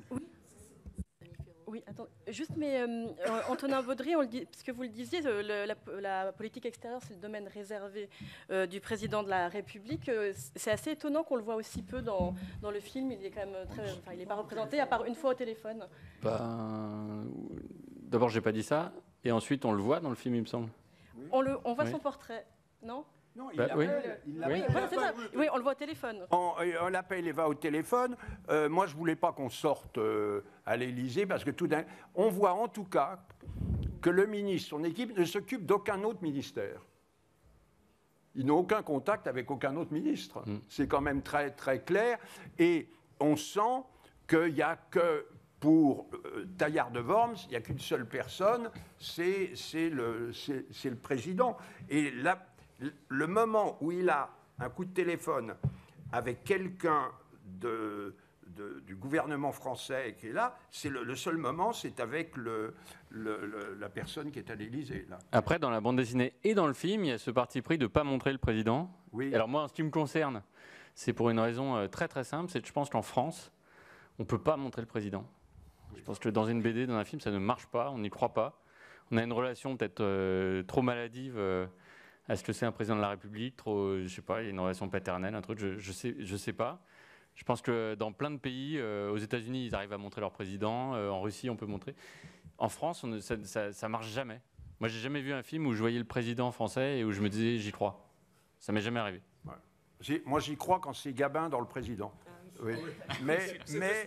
Oui, attends, juste, mais Antonin Baudry, puisque vous le disiez, la politique extérieure, c'est le domaine réservé du président de la République. C'est assez étonnant qu'on le voit aussi peu dans le film. Il est quand même il n'est pas représenté, à part une fois au téléphone. D'abord, j'ai pas dit ça, et ensuite, on le voit dans le film, il me semble. On voit son portrait, non ? Non, Oui, voilà, c'est ça. Oui, on le voit au téléphone. On l'appelle, il va au téléphone. Moi, je ne voulais pas qu'on sorte à l'Élysée parce que on voit en tout cas que le ministre, son équipe, ne s'occupe d'aucun autre ministère. Ils n'ont aucun contact avec aucun autre ministre. C'est quand même très, très clair. Et on sent qu'il n'y a que pour Taillard de Worms, il n'y a qu'une seule personne, c'est le président. Et là, le moment où il a un coup de téléphone avec quelqu'un du gouvernement français qui est là, c'est le seul moment, c'est avec la personne qui est à l'Élysée. Après, dans la bande dessinée et dans le film, il y a ce parti pris de ne pas montrer le président. Oui. Alors moi, en ce qui me concerne, c'est pour une raison très très simple, c'est que je pense qu'en France, on ne peut pas montrer le président. Je pense que dans une BD, dans un film, ça ne marche pas, on n'y croit pas. On a une relation peut-être trop maladive à ce que c'est un président de la République, trop, je sais pas, il y a une relation paternelle, un truc, je sais pas. Je pense que dans plein de pays, aux États-Unis, ils arrivent à montrer leur président, en Russie, on peut montrer. En France, ça marche jamais. Moi, j'ai jamais vu un film où je voyais le président français et où je me disais, j'y crois. Ça m'est jamais arrivé. Ouais. Moi, j'y crois quand c'est Gabin dans Le Président. Oui. Mais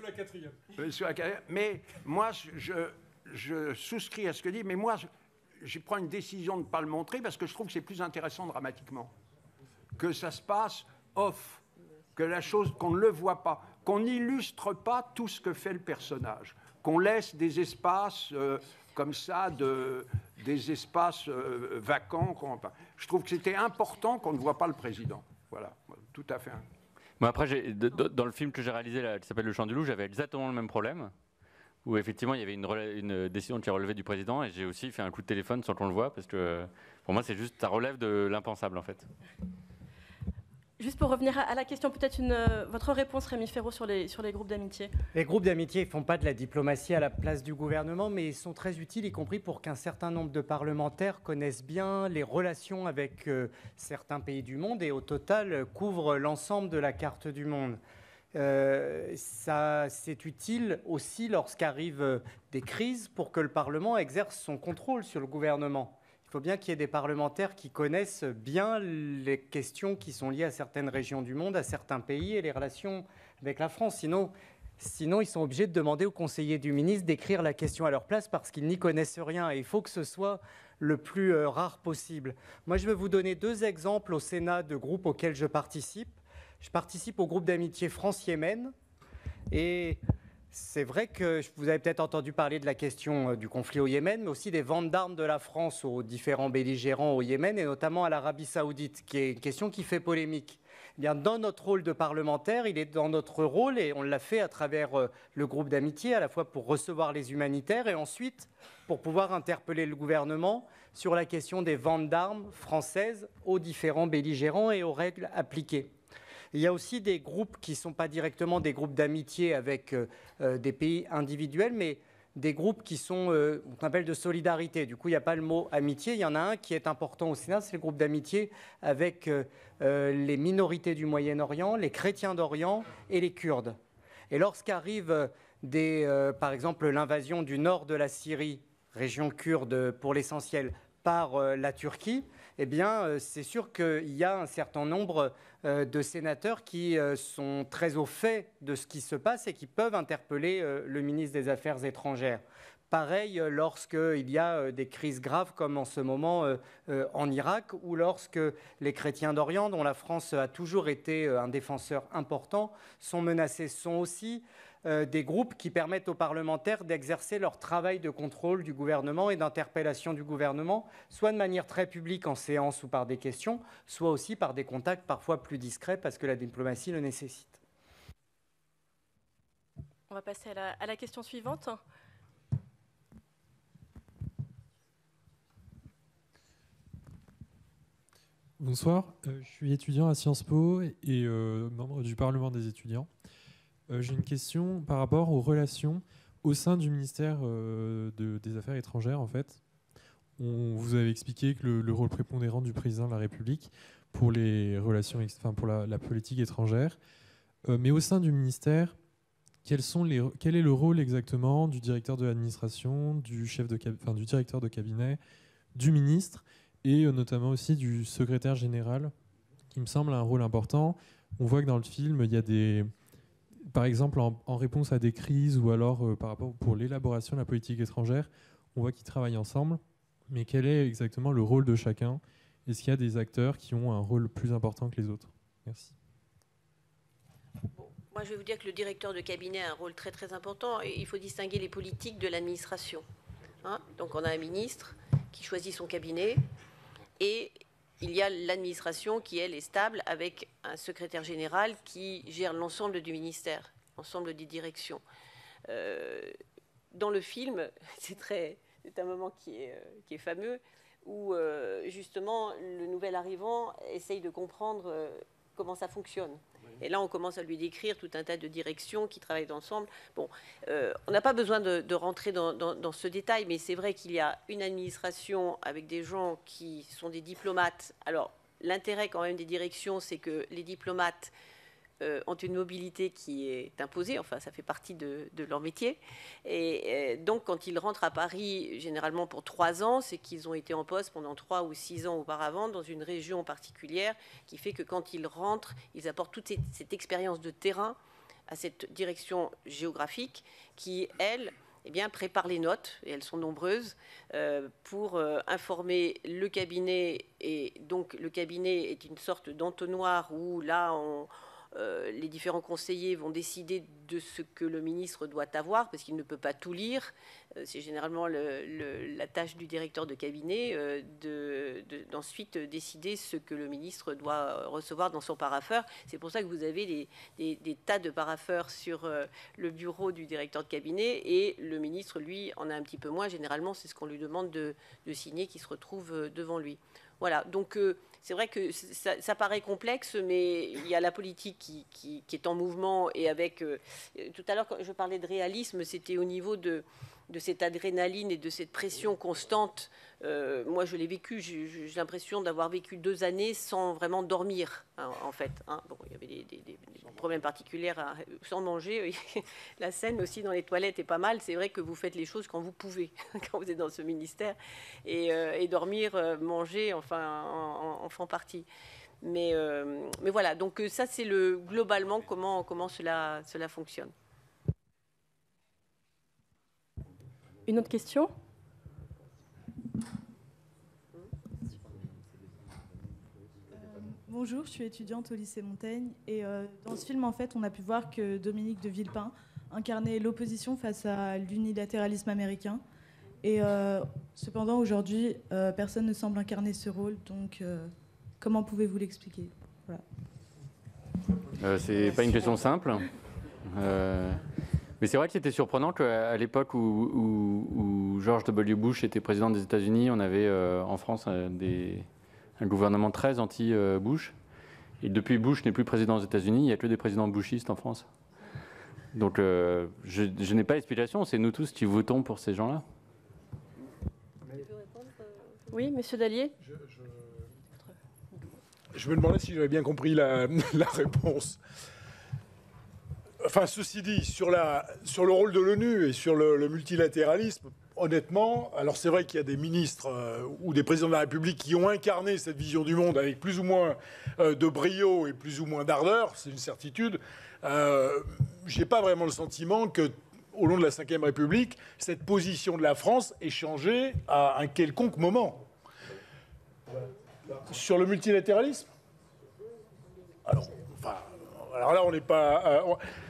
moi, je souscris à ce que dit, mais moi, je prends une décision de ne pas le montrer parce que je trouve que c'est plus intéressant dramatiquement. Que ça se passe off, que la chose, qu'on ne le voit pas, qu'on n'illustre pas tout ce que fait le personnage, qu'on laisse des espaces comme ça, des espaces vacants. Je trouve que c'était important qu'on ne voit pas le président. Voilà, tout à fait. Bon, après, dans le film que j'ai réalisé, là, qui s'appelle Le Chant du Loup, j'avais exactement le même problème, où effectivement il y avait une décision qui relevait du président, et j'ai aussi fait un coup de téléphone sans qu'on le voit, parce que pour moi c'est juste, ça relève de l'impensable en fait. Juste pour revenir à la question, peut-être votre réponse, Rémi Ferraud, sur les groupes d'amitié. Les groupes d'amitié ne font pas de la diplomatie à la place du gouvernement, mais ils sont très utiles, y compris pour qu'un certain nombre de parlementaires connaissent bien les relations avec certains pays du monde et au total couvrent l'ensemble de la carte du monde. C'est utile aussi lorsqu'arrivent des crises pour que le Parlement exerce son contrôle sur le gouvernement. Il faut bien qu'il y ait des parlementaires qui connaissent bien les questions qui sont liées à certaines régions du monde, à certains pays et les relations avec la France. Sinon, ils sont obligés de demander aux conseillers du ministre d'écrire la question à leur place parce qu'ils n'y connaissent rien. Et il faut que ce soit le plus rare possible. Moi, je vais vous donner 2 exemples au Sénat de groupes auxquels je participe. Je participe au groupe d'amitié France-Yémen. Et c'est vrai que vous avez peut-être entendu parler de la question du conflit au Yémen, mais aussi des ventes d'armes de la France aux différents belligérants au Yémen, et notamment à l'Arabie Saoudite, qui est une question qui fait polémique. Eh bien, dans notre rôle de parlementaire, il est dans notre rôle, et on l'a fait à travers le groupe d'amitié, à la fois pour recevoir les humanitaires, et ensuite pour pouvoir interpeller le gouvernement sur la question des ventes d'armes françaises aux différents belligérants et aux règles appliquées. Il y a aussi des groupes qui ne sont pas directement des groupes d'amitié avec des pays individuels, mais des groupes qui sont, qu'on appelle de solidarité. Du coup, il n'y a pas le mot amitié. Il y en a un qui est important au Sénat, c'est le groupe d'amitié avec les minorités du Moyen-Orient, les chrétiens d'Orient et les Kurdes. Et lorsqu'arrive par exemple l'invasion du nord de la Syrie, région kurde pour l'essentiel, par la Turquie, eh bien, c'est sûr qu'il y a un certain nombre de sénateurs qui sont très au fait de ce qui se passe et qui peuvent interpeller le ministre des Affaires étrangères. Pareil lorsqu'il y a des crises graves comme en ce moment en Irak ou lorsque les chrétiens d'Orient, dont la France a toujours été un défenseur important, sont menacés. Ce sont aussi des groupes qui permettent aux parlementaires d'exercer leur travail de contrôle du gouvernement et d'interpellation du gouvernement, soit de manière très publique en séance ou par des questions, soit aussi par des contacts parfois plus discrets parce que la diplomatie le nécessite. On va passer à la question suivante. Bonsoir, je suis étudiant à Sciences Po et membre du Parlement des étudiants. J'ai une question par rapport aux relations au sein du ministère des Affaires étrangères. En fait, vous avez expliqué que le rôle prépondérant du président de la République pour les relations, pour la politique étrangère. Mais au sein du ministère, quel est le rôle exactement du directeur de l'administration, du directeur de cabinet, du ministre et notamment aussi du secrétaire général, qui me semble un rôle important. On voit que dans le film, il y a par exemple, en réponse à des crises ou alors par rapport pour l'élaboration de la politique étrangère, on voit qu'ils travaillent ensemble. Mais quel est exactement le rôle de chacun? Est-ce qu'il y a des acteurs qui ont un rôle plus important que les autres? Merci. Bon, moi, je vais vous dire que le directeur de cabinet a un rôle très très important. Et il faut distinguer les politiques de l'administration. Donc, on a un ministre qui choisit son cabinet et il y a l'administration qui, elle, est stable avec un secrétaire général qui gère l'ensemble du ministère. l'ensemble des directions. Dans le film, c'est un moment qui est fameux, où justement le nouvel arrivant essaye de comprendre comment ça fonctionne. Et là, on commence à lui décrire tout un tas de directions qui travaillent ensemble. Bon, on n'a pas besoin de rentrer dans ce détail, mais c'est vrai qu'il y a une administration avec des gens qui sont des diplomates. Alors, l'intérêt quand même des directions, c'est que les diplomates ont une mobilité qui est imposée, enfin ça fait partie de leur métier. Et donc quand ils rentrent à Paris, généralement pour 3 ans, c'est qu'ils ont été en poste pendant 3 ou 6 ans auparavant dans une région particulière, qui fait que quand ils rentrent, ils apportent toute cette expérience de terrain à cette direction géographique qui, elle, eh bien, prépare les notes, et elles sont nombreuses, pour informer le cabinet. Et donc le cabinet est une sorte d'entonnoir où là, les différents conseillers vont décider de ce que le ministre doit avoir, parce qu'il ne peut pas tout lire. C'est généralement la tâche du directeur de cabinet d'ensuite décider ce que le ministre doit recevoir dans son parapheur. C'est pour ça que vous avez des tas de parapheurs sur le bureau du directeur de cabinet, et le ministre, lui, en a un petit peu moins. Généralement, c'est ce qu'on lui demande de signer qui se retrouve devant lui. Voilà, donc c'est vrai que ça paraît complexe, mais il y a la politique qui est en mouvement. Et avec tout à l'heure, quand je parlais de réalisme, c'était au niveau de cette adrénaline et de cette pression constante. Moi, je l'ai vécu. J'ai l'impression d'avoir vécu 2 années sans vraiment dormir, hein, en fait. Hein. Bon, il y avait des problèmes particuliers sans manger. La scène aussi dans les toilettes est pas mal. C'est vrai que vous faites les choses quand vous pouvez, quand vous êtes dans ce ministère. Et dormir, manger, enfin, en font partie. Mais voilà, donc ça, c'est globalement comment cela fonctionne. Une autre question ? Bonjour, je suis étudiante au lycée Montaigne. Et dans ce film, en fait, on a pu voir que Dominique de Villepin incarnait l'opposition face à l'unilatéralisme américain. Et cependant, aujourd'hui, personne ne semble incarner ce rôle. Donc, comment pouvez-vous l'expliquer ? Voilà. C'est pas une question simple. Mais c'est vrai que c'était surprenant qu'à l'époque où George W. Bush était président des États-Unis, on avait en France un gouvernement très anti-Bush. Et depuis Bush n'est plus président aux États-Unis, il n'y a que des présidents bushistes en France. Donc je n'ai pas d'explication, c'est nous tous qui votons pour ces gens-là. Oui, monsieur Dallier ? Je me demandais si j'avais bien compris la réponse. Enfin, ceci dit, sur le rôle de l'ONU et sur le multilatéralisme, honnêtement, alors c'est vrai qu'il y a des ministres ou des présidents de la République qui ont incarné cette vision du monde avec plus ou moins de brio et plus ou moins d'ardeur, c'est une certitude. J'ai pas vraiment le sentiment que, au long de la Ve République, cette position de la France ait changé à un quelconque moment. Sur le multilatéralisme ? Alors là, on n'est pas...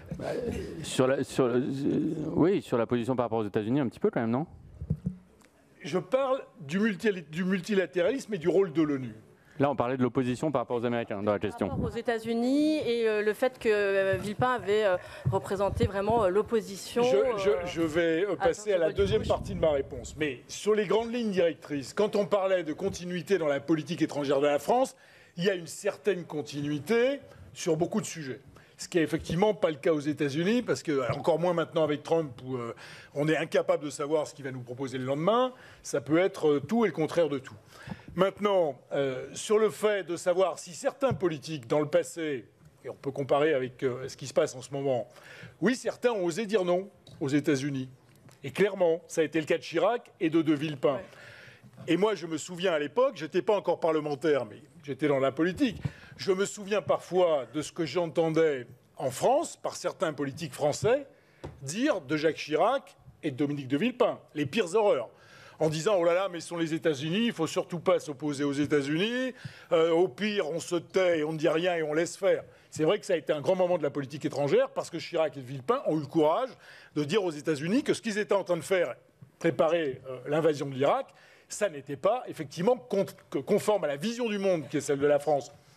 Oui, sur la position par rapport aux États-Unis, un petit peu quand même, non ? Je parle du multilatéralisme et du rôle de l'ONU. Là, on parlait de l'opposition par rapport aux Américains dans la question. Par rapport aux États-Unis et le fait que Villepin avait représenté vraiment l'opposition. Je vais passer à la deuxième partie de ma réponse. Mais sur les grandes lignes directrices, quand on parlait de continuité dans la politique étrangère de la France, il y a une certaine continuité sur beaucoup de sujets. Ce qui n'est effectivement pas le cas aux États-Unis, parce que, encore moins maintenant avec Trump, où on est incapable de savoir ce qu'il va nous proposer le lendemain. Ça peut être tout et le contraire de tout. Maintenant, sur le fait de savoir si certains politiques, dans le passé, et on peut comparer avec ce qui se passe en ce moment, oui, certains ont osé dire non aux États-Unis. Et clairement, ça a été le cas de Chirac et de Villepin. Ouais. Et moi, je me souviens à l'époque, je n'étais pas encore parlementaire, mais j'étais dans la politique. Je me souviens parfois de ce que j'entendais en France, par certains politiques français, dire de Jacques Chirac et de Dominique de Villepin, les pires horreurs, en disant « Oh là là, mais ce sont les États-Unis, il ne faut surtout pas s'opposer aux États-Unis, au pire, on se tait et on ne dit rien et on laisse faire ». C'est vrai que ça a été un grand moment de la politique étrangère, parce que Chirac et Villepin ont eu le courage de dire aux États-Unis que ce qu'ils étaient en train de faire, préparer l'invasion de l'Irak, ça n'était pas effectivement conforme à la vision du monde qui est celle de la France.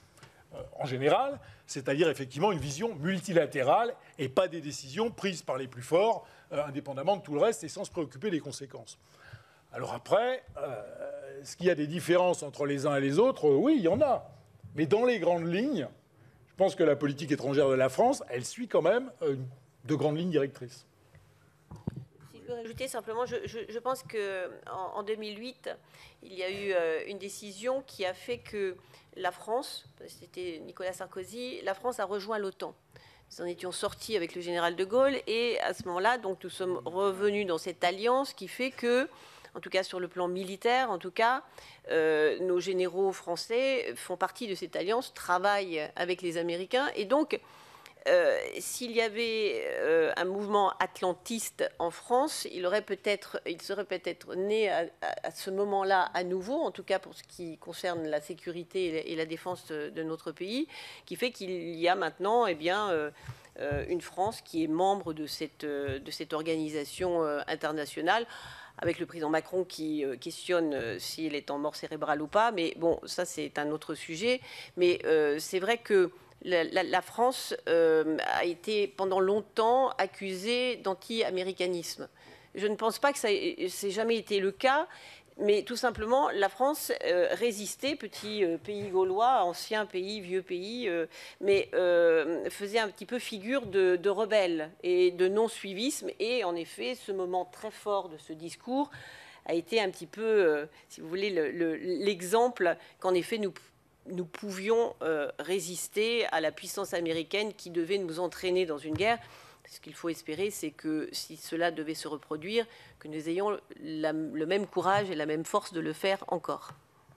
en général, c'est-à-dire effectivement une vision multilatérale et pas des décisions prises par les plus forts, indépendamment de tout le reste et sans se préoccuper des conséquences. Alors après, est-ce qu'il y a des différences entre les uns et les autres? Oui, il y en a. Mais dans les grandes lignes, je pense que la politique étrangère de la France, elle suit quand même de grandes lignes directrices. Si je peux rajouter simplement, je pense qu'en 2008, il y a eu une décision qui a fait que la France, c'était Nicolas Sarkozy, la France a rejoint l'OTAN. Nous en étions sortis avec le général de Gaulle et à ce moment-là, donc, nous sommes revenus dans cette alliance qui fait que, en tout cas sur le plan militaire, en tout cas, nos généraux français font partie de cette alliance, travaillent avec les Américains. Et donc, s'il y avait un mouvement atlantiste en France, il serait peut-être né à ce moment-là à nouveau, en tout cas pour ce qui concerne la sécurité et la défense de notre pays, qui fait qu'il y a maintenant une France qui est membre de cette organisation internationale, avec le président Macron qui questionne s'il est en mort cérébrale ou pas. Mais bon, ça c'est un autre sujet. Mais c'est vrai que la France a été pendant longtemps accusée d'anti-américanisme. Je ne pense pas que ça n'ait jamais été le cas, mais tout simplement, la France résistait, petit pays gaulois, ancien pays, vieux pays, mais faisait un petit peu figure de rebelle et de non-suivisme. Et en effet, ce moment très fort de ce discours a été un petit peu, si vous voulez, l'exemple qu'en effet nous pouvions résister à la puissance américaine qui devait nous entraîner dans une guerre. Ce qu'il faut espérer, c'est que si cela devait se reproduire, que nous ayons le même courage et la même force de le faire encore.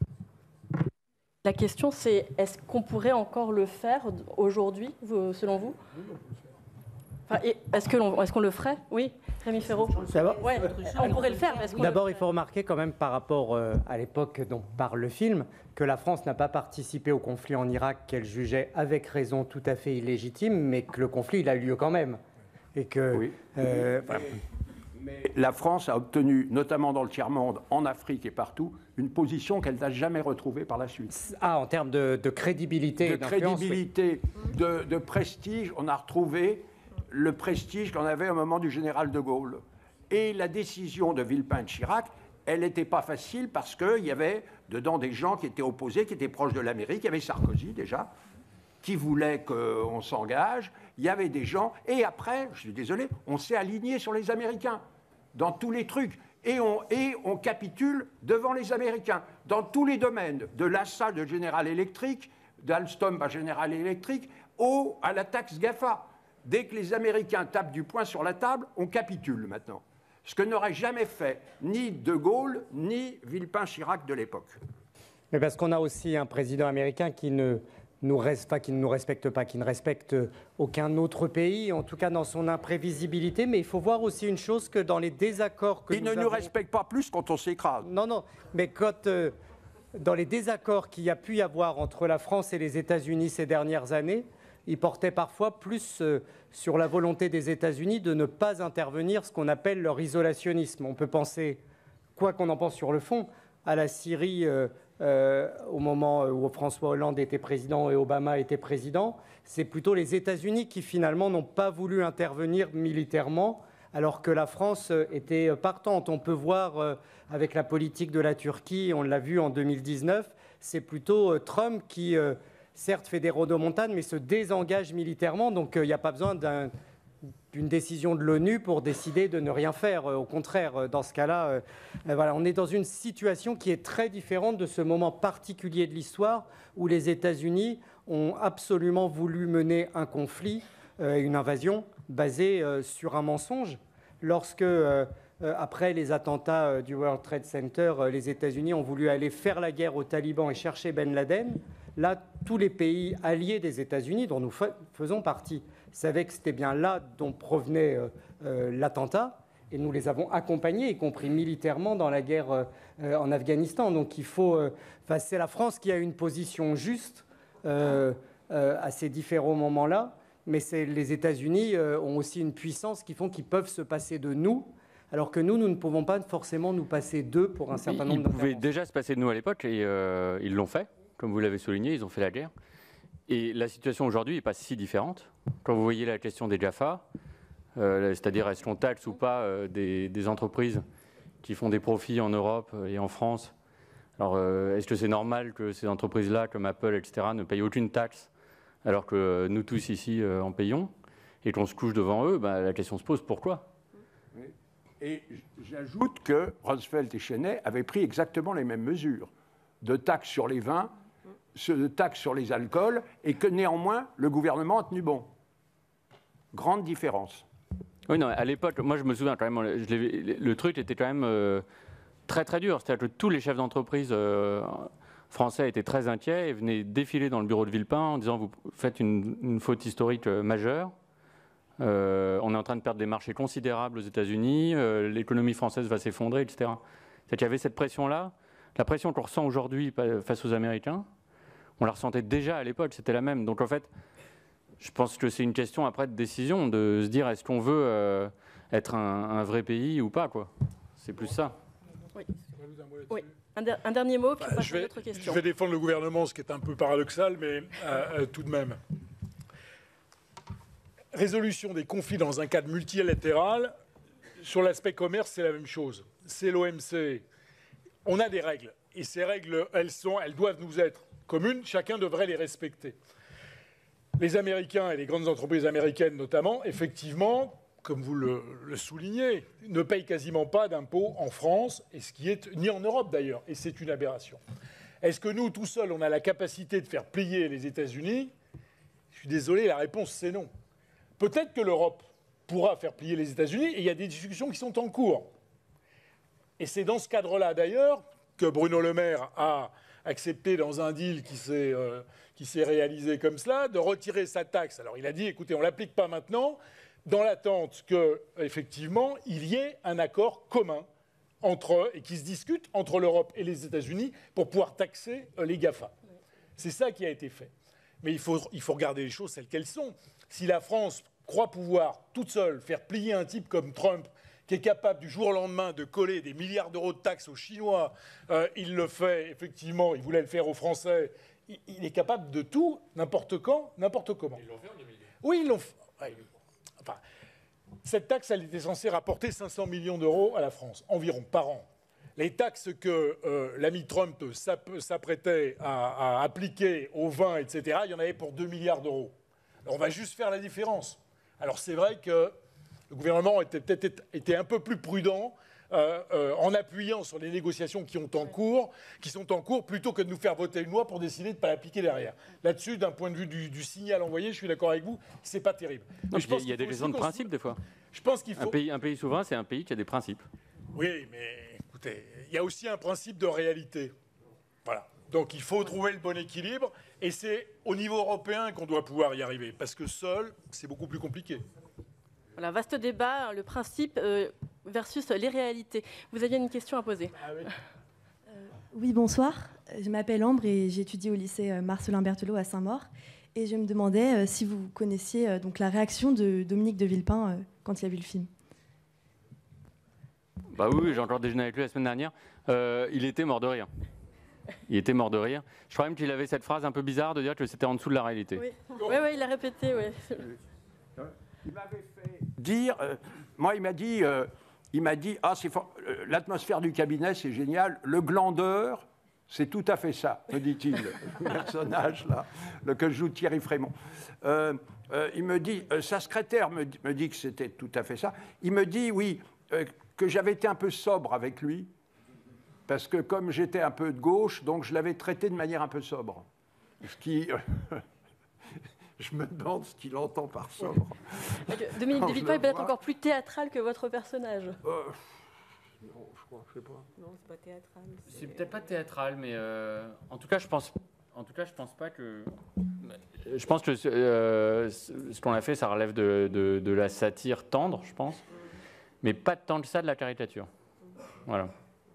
La question, c'est est-ce qu'on pourrait encore le faire aujourd'hui, selon vous? Enfin, est-ce qu'on le ferait? Oui, Rémi Ferraud. Ouais, on pourrait le faire. D'abord, il faut remarquer quand même par rapport à l'époque dont parle le film, que la France n'a pas participé au conflit en Irak qu'elle jugeait avec raison tout à fait illégitime, mais que le conflit il a eu lieu quand même. Et que, oui. Mais la France a obtenu, notamment dans le tiers-monde, en Afrique et partout, une position qu'elle n'a jamais retrouvée par la suite. Ah, en termes de crédibilité. De crédibilité, oui. de prestige, on a retrouvé le prestige qu'on avait au moment du général de Gaulle. Et la décision de Villepin-Chirac, elle n'était pas facile parce qu'il y avait dedans des gens qui étaient opposés, qui étaient proches de l'Amérique. Il y avait Sarkozy déjà, qui voulait qu'on s'engage. Il y avait des gens. Et après, je suis désolé, on s'est aligné sur les Américains dans tous les trucs. Et on capitule devant les Américains dans tous les domaines, de l'achat de General Electric, d'Alstom à General Electric, à la taxe GAFA. Dès que les Américains tapent du poing sur la table, on capitule maintenant. Ce que n'aurait jamais fait ni De Gaulle, ni Villepin-Chirac de l'époque. Mais parce qu'on a aussi un président américain qui ne nous respecte pas, qui ne respecte aucun autre pays, en tout cas dans son imprévisibilité. Mais il faut voir aussi une chose, que dans les désaccords que il ne nous respecte pas plus quand on s'écrase. Non, mais quand... dans les désaccords qu'il y a pu y avoir entre la France et les États-Unis ces dernières années, il portait parfois plus sur la volonté des États-Unis de ne pas intervenir, ce qu'on appelle leur isolationnisme. On peut penser, quoi qu'on en pense sur le fond, à la Syrie au moment où François Hollande était président et Obama était président. C'est plutôt les États-Unis qui finalement n'ont pas voulu intervenir militairement, alors que la France était partante. On peut voir avec la politique de la Turquie, on l'a vu en 2019, c'est plutôt Trump qui... certes fait des rodomontades, mais se désengage militairement. Donc il n'y a pas besoin d'une décision de l'ONU pour décider de ne rien faire. Au contraire, dans ce cas-là, voilà, on est dans une situation qui est très différente de ce moment particulier de l'histoire où les États-Unis ont absolument voulu mener un conflit, une invasion basée sur un mensonge. Lorsque, après les attentats du World Trade Center, les États-Unis ont voulu aller faire la guerre aux talibans et chercher Ben Laden, là, tous les pays alliés des États-Unis, dont nous faisons partie, savaient que c'était bien là dont provenait l'attentat, et nous les avons accompagnés, y compris militairement, dans la guerre en Afghanistan. Donc il faut... c'est la France qui a une position juste à ces différents moments-là, mais les États-Unis ont aussi une puissance qui font qu'ils peuvent se passer de nous, alors que nous ne pouvons pas forcément nous passer d'eux pour un certain nombre d'interventions. Ils pouvaient déjà se passer de nous à l'époque, et ils l'ont fait. Comme vous l'avez souligné, ils ont fait la guerre. Et la situation aujourd'hui n'est pas si différente. Quand vous voyez la question des GAFA, c'est-à-dire est-ce qu'on taxe ou pas des entreprises qui font des profits en Europe et en France. Alors, est-ce que c'est normal que ces entreprises-là, comme Apple, etc., ne payent aucune taxe, alors que nous tous ici en payons, et qu'on se couche devant eux? La question se pose, pourquoi? Oui. Et j'ajoute que Roosevelt et Cheney avaient pris exactement les mêmes mesures, de taxes sur les vins, de taxes sur les alcools, et que néanmoins, le gouvernement a tenu bon. Grande différence. Oui, non, à l'époque, moi je me souviens quand même, le truc était quand même très très dur. C'est-à-dire que tous les chefs d'entreprise français étaient très inquiets et venaient défiler dans le bureau de Villepin en disant vous faites une faute historique majeure. On est en train de perdre des marchés considérables aux États-Unis, l'économie française va s'effondrer, etc. C'est qu'il y avait cette pression-là, la pression qu'on ressent aujourd'hui face aux Américains, on la ressentait déjà à l'époque, c'était la même. Donc en fait, je pense que c'est une question après de décision, de se dire est-ce qu'on veut être un vrai pays ou pas, quoi. C'est plus ça. Oui. Oui. Un dernier mot, puis on passe à d'autres questions. Je vais défendre le gouvernement, ce qui est un peu paradoxal, mais tout de même. Résolution des conflits dans un cadre multilatéral, sur l'aspect commerce, c'est la même chose. C'est l'OMC. On a des règles, et ces règles, elles doivent nous être communes, chacun devrait les respecter. Les Américains et les grandes entreprises américaines notamment, effectivement, comme vous le soulignez, ne payent quasiment pas d'impôts en France, et ce qui est ni en Europe d'ailleurs, et c'est une aberration. Est-ce que nous, tout seuls, on a la capacité de faire plier les États-Unis? Je suis désolé, la réponse c'est non. Peut-être que l'Europe pourra faire plier les États-Unis, et il y a des discussions qui sont en cours. Et c'est dans ce cadre-là d'ailleurs que Bruno Le Maire a accepté dans un deal qui s'est réalisé comme cela, de retirer sa taxe. Alors il a dit, écoutez, on ne l'applique pas maintenant, dans l'attente qu'effectivement, il y ait un accord commun et qui se discute entre l'Europe et les États-Unis pour pouvoir taxer les GAFA. C'est ça qui a été fait. Mais il faut regarder les choses telles qu'elles sont. Si la France croit pouvoir, toute seule, faire plier un type comme Trump, qui est capable du jour au lendemain de coller des milliards d'euros de taxes aux Chinois, il le fait, effectivement, il voulait le faire aux Français, il est capable de tout, n'importe quand, n'importe comment. Ils l'ont fait en 2010. Oui, ils l'ont fait. Enfin, cette taxe, elle était censée rapporter 500 millions d'euros à la France, environ, par an. Les taxes que l'ami Trump s'apprêtait à appliquer au vin, etc., il y en avait pour 2 milliards d'euros. Alors, on va juste faire la différence. Alors c'est vrai que le gouvernement était peut-être un peu plus prudent en appuyant sur les négociations qui sont en cours, plutôt que de nous faire voter une loi pour décider de ne pas l'appliquer derrière. Là-dessus, d'un point de vue du signal envoyé, je suis d'accord avec vous, c'est pas terrible. Non, il y a des raisons de principe des fois. Je pense qu'il faut... un pays souverain, c'est un pays qui a des principes. Oui, mais écoutez, il y a aussi un principe de réalité. Voilà. Donc il faut trouver le bon équilibre, et c'est au niveau européen qu'on doit pouvoir y arriver, parce que seul, c'est beaucoup plus compliqué. Voilà, vaste débat, le principe versus les réalités. Vous aviez une question à poser. Ah oui. Oui, bonsoir. Je m'appelle Ambre et j'étudie au lycée Marcelin Berthelot à Saint-Maur. Et je me demandais si vous connaissiez donc la réaction de Dominique de Villepin quand il a vu le film. Bah oui, j'ai encore déjeuné avec lui la semaine dernière. Il était mort de rire. Il était mort de rire. Je crois même qu'il avait cette phrase un peu bizarre de dire que c'était en dessous de la réalité. Oui, oui, il a répété, oui. Il m'avait fait dire, moi il m'a dit ah c'est l'atmosphère du cabinet c'est génial, le glandeur c'est tout à fait ça, me dit-il, le personnage là, que joue Thierry Frémont. Il me dit, sa secrétaire me dit que c'était tout à fait ça. Il me dit oui que j'avais été un peu sobre avec lui parce que comme j'étais un peu de gauche, donc je l'avais traité de manière un peu sobre, ce qui je me demande ce qu'il entend par sobre. Dominique de Villepin est peut-être encore plus théâtral que votre personnage. Non, je sais pas. Non, c'est pas théâtral. C'est peut-être pas théâtral, mais en tout cas, je pense pas que. Je pense que ce qu'on a fait, ça relève de la satire tendre, je pense, mais pas tant que ça de la caricature. Voilà.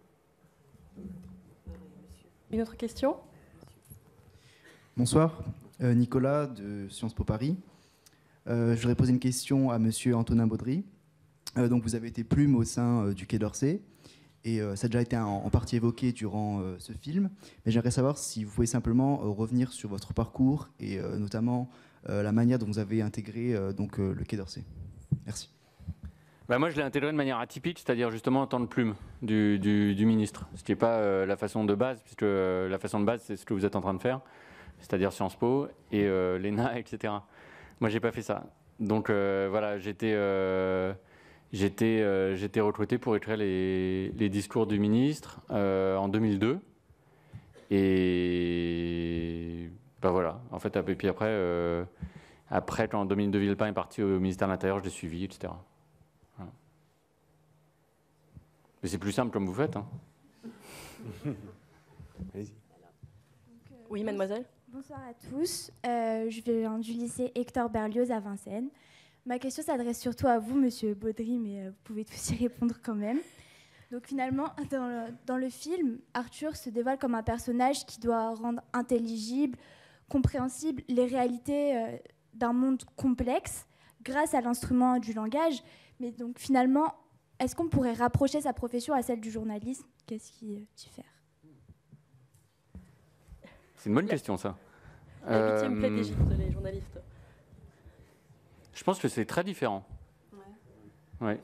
Une autre question ? Bonsoir, Nicolas de Sciences Po Paris. Je voudrais poser une question à monsieur Antonin Baudry. Donc vous avez été plume au sein du Quai d'Orsay Et ça a déjà été en partie évoqué durant ce film. Mais j'aimerais savoir si vous pouvez simplement revenir sur votre parcours et notamment la manière dont vous avez intégré le Quai d'Orsay. Merci. Bah moi, je l'ai intégré de manière atypique, c'est-à-dire justement en temps de plume du ministre. Ce qui n'est pas la façon de base, puisque la façon de base, c'est ce que vous êtes en train de faire, c'est-à-dire Sciences Po et l'ENA, etc. Moi, j'ai pas fait ça. Donc voilà, j'étais recruté pour écrire les discours du ministre en 2002. Et bah voilà, en fait, et puis après, quand Dominique de Villepin est parti au ministère de l'Intérieur, je l'ai suivi, etc. Voilà. Mais c'est plus simple comme vous faites. Hein. Oui, mademoiselle. Bonsoir à tous. Je viens du lycée Hector Berlioz à Vincennes. Ma question s'adresse surtout à vous, Monsieur Baudry, mais vous pouvez tous y répondre quand même. Donc finalement, dans le film, Arthur se dévoile comme un personnage qui doit rendre intelligible, compréhensible les réalités d'un monde complexe grâce à l'instrument du langage. Mais donc finalement, est-ce qu'on pourrait rapprocher sa profession à celle du journalisme? Qu'est-ce qui diffère? C'est une bonne question, ça. La 8e plaie d'Égypte, les journalistes. Je pense que c'est très différent. Ouais.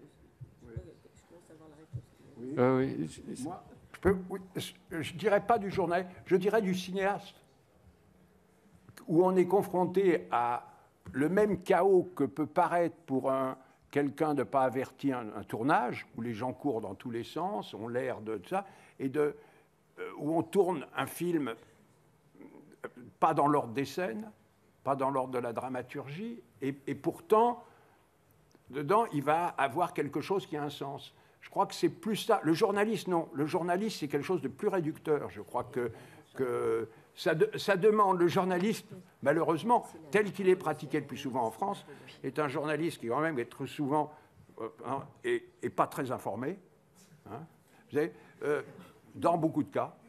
Oui. Moi, je dirais pas du journal, je dirais du cinéaste, où on est confronté à le même chaos que peut paraître pour quelqu'un de pas averti un tournage, où les gens courent dans tous les sens, ont l'air de ça, et où on tourne un film pas dans l'ordre des scènes, pas dans l'ordre de la dramaturgie, et pourtant, dedans, il va avoir quelque chose qui a un sens. Je crois que c'est plus ça. Le journaliste, non. Le journaliste, c'est quelque chose de plus réducteur. Je crois que ça demande, le journaliste, malheureusement, tel qu'il est pratiqué le plus souvent en France, est un journaliste qui, quand même, est très souvent et pas très informé. Hein. Vous savez, dans beaucoup de cas,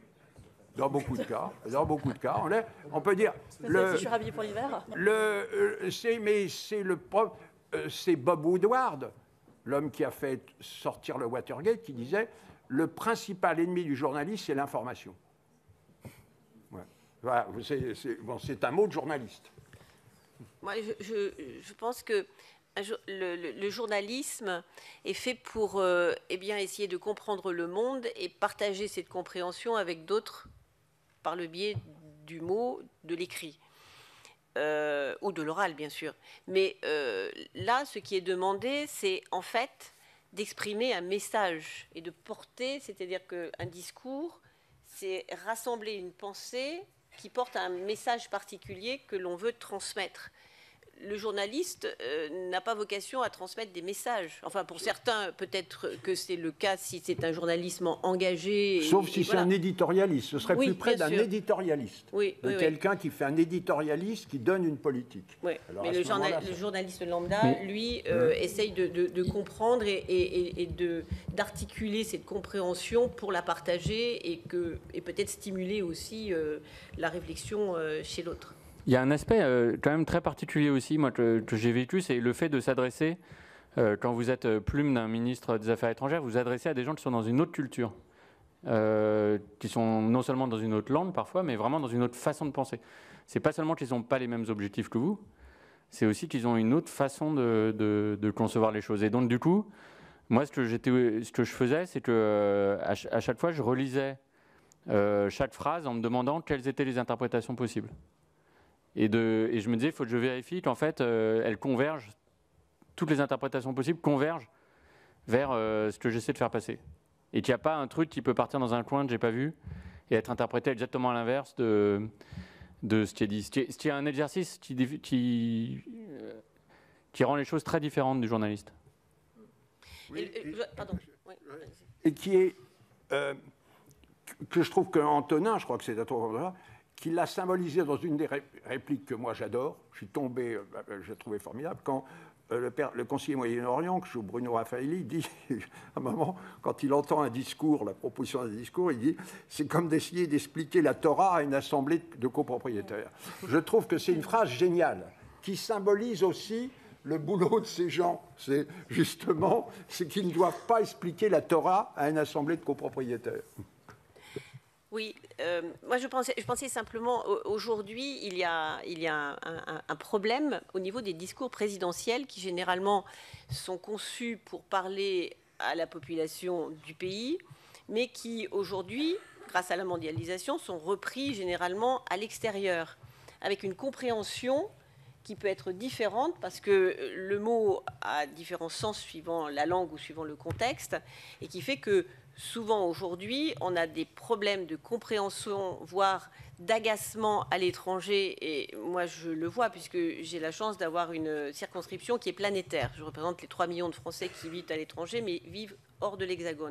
on peut dire. Je suis ravie pour l'hiver. C'est Bob Woodward, l'homme qui a fait sortir le Watergate, qui disait le principal ennemi du journaliste, c'est l'information. Ouais. Voilà, c'est un mot de journaliste. Moi, je pense que le journalisme est fait pour essayer de comprendre le monde et partager cette compréhension avec d'autres par le biais du mot, de l'écrit. Ou de l'oral, bien sûr. Mais là, ce qui est demandé, c'est en fait d'exprimer un message et de porter, c'est-à-dire qu'un discours, c'est rassembler une pensée qui porte un message particulier que l'on veut transmettre. Le journaliste n'a pas vocation à transmettre des messages. Enfin, pour certains, peut-être que c'est le cas si c'est un journalisme engagé. Sauf si c'est un éditorialiste. Ce serait plus près d'un éditorialiste. Quelqu'un qui fait un éditorialiste, qui donne une politique. Oui. Mais le journaliste lambda, lui, essaye de comprendre et d'articuler cette compréhension pour la partager et peut-être stimuler aussi la réflexion chez l'autre. Il y a un aspect quand même très particulier aussi, moi, que j'ai vécu, c'est le fait de s'adresser, quand vous êtes plume d'un ministre des Affaires étrangères, vous vous adressez à des gens qui sont dans une autre culture, qui sont non seulement dans une autre langue parfois, mais vraiment dans une autre façon de penser. C'est pas seulement qu'ils n'ont pas les mêmes objectifs que vous, c'est aussi qu'ils ont une autre façon de concevoir les choses. Et donc du coup, moi, ce que je faisais, c'est que à chaque fois, je relisais chaque phrase en me demandant quelles étaient les interprétations possibles. Et je me disais, il faut que je vérifie qu'en fait, elles convergent, toutes les interprétations possibles convergent vers ce que j'essaie de faire passer. Et qu'il n'y a pas un truc qui peut partir dans un coin que je n'ai pas vu et être interprété exactement à l'inverse de ce qui est dit. Ce qui est un exercice qui rend les choses très différentes du journaliste. Et qui est... que je trouve qu'Antonin, je crois que c'est à toi, qui l'a symbolisé dans une des répliques que moi j'adore, je suis tombé, j'ai trouvé formidable, quand le conseiller Moyen-Orient, que je suis Bruno Raffaelli, dit, à un moment, quand il entend un discours, la proposition d'un discours, il dit « c'est comme d'essayer d'expliquer la Torah à une assemblée de copropriétaires ». Je trouve que c'est une phrase géniale, qui symbolise aussi le boulot de ces gens, c'est justement, c'est qu'ils ne doivent pas expliquer la Torah à une assemblée de copropriétaires. Oui, moi je pensais simplement, aujourd'hui, il y a un problème au niveau des discours présidentiels qui généralement sont conçus pour parler à la population du pays, mais qui aujourd'hui, grâce à la mondialisation, sont repris généralement à l'extérieur, avec une compréhension qui peut être différente parce que le mot a différents sens suivant la langue ou suivant le contexte, et qui fait que souvent aujourd'hui, on a des problèmes de compréhension, voire d'agacement à l'étranger. Et moi, je le vois puisque j'ai la chance d'avoir une circonscription qui est planétaire. Je représente les 3 millions de Français qui vivent à l'étranger, mais vivent hors de l'Hexagone.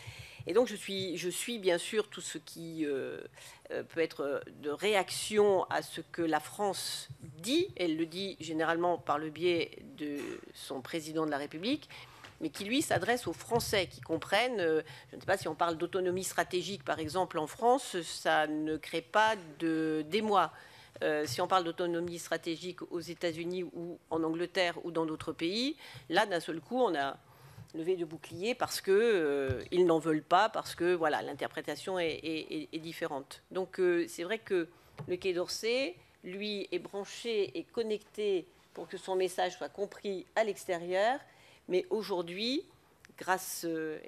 Et donc, je suis bien sûr tout ce qui peut être de réaction à ce que la France dit. Elle le dit généralement par le biais de son président de la République, mais qui, lui, s'adresse aux Français qui comprennent. Je ne sais pas si on parle d'autonomie stratégique, par exemple, en France, ça ne crée pas d'émoi. Si on parle d'autonomie stratégique aux États-Unis ou en Angleterre ou dans d'autres pays, là, d'un seul coup, on a levé de bouclier parce qu'ils n'en veulent pas, parce que voilà, l'interprétation est différente. Donc, c'est vrai que le Quai d'Orsay, lui, est branché et connecté pour que son message soit compris à l'extérieur. Mais aujourd'hui, grâce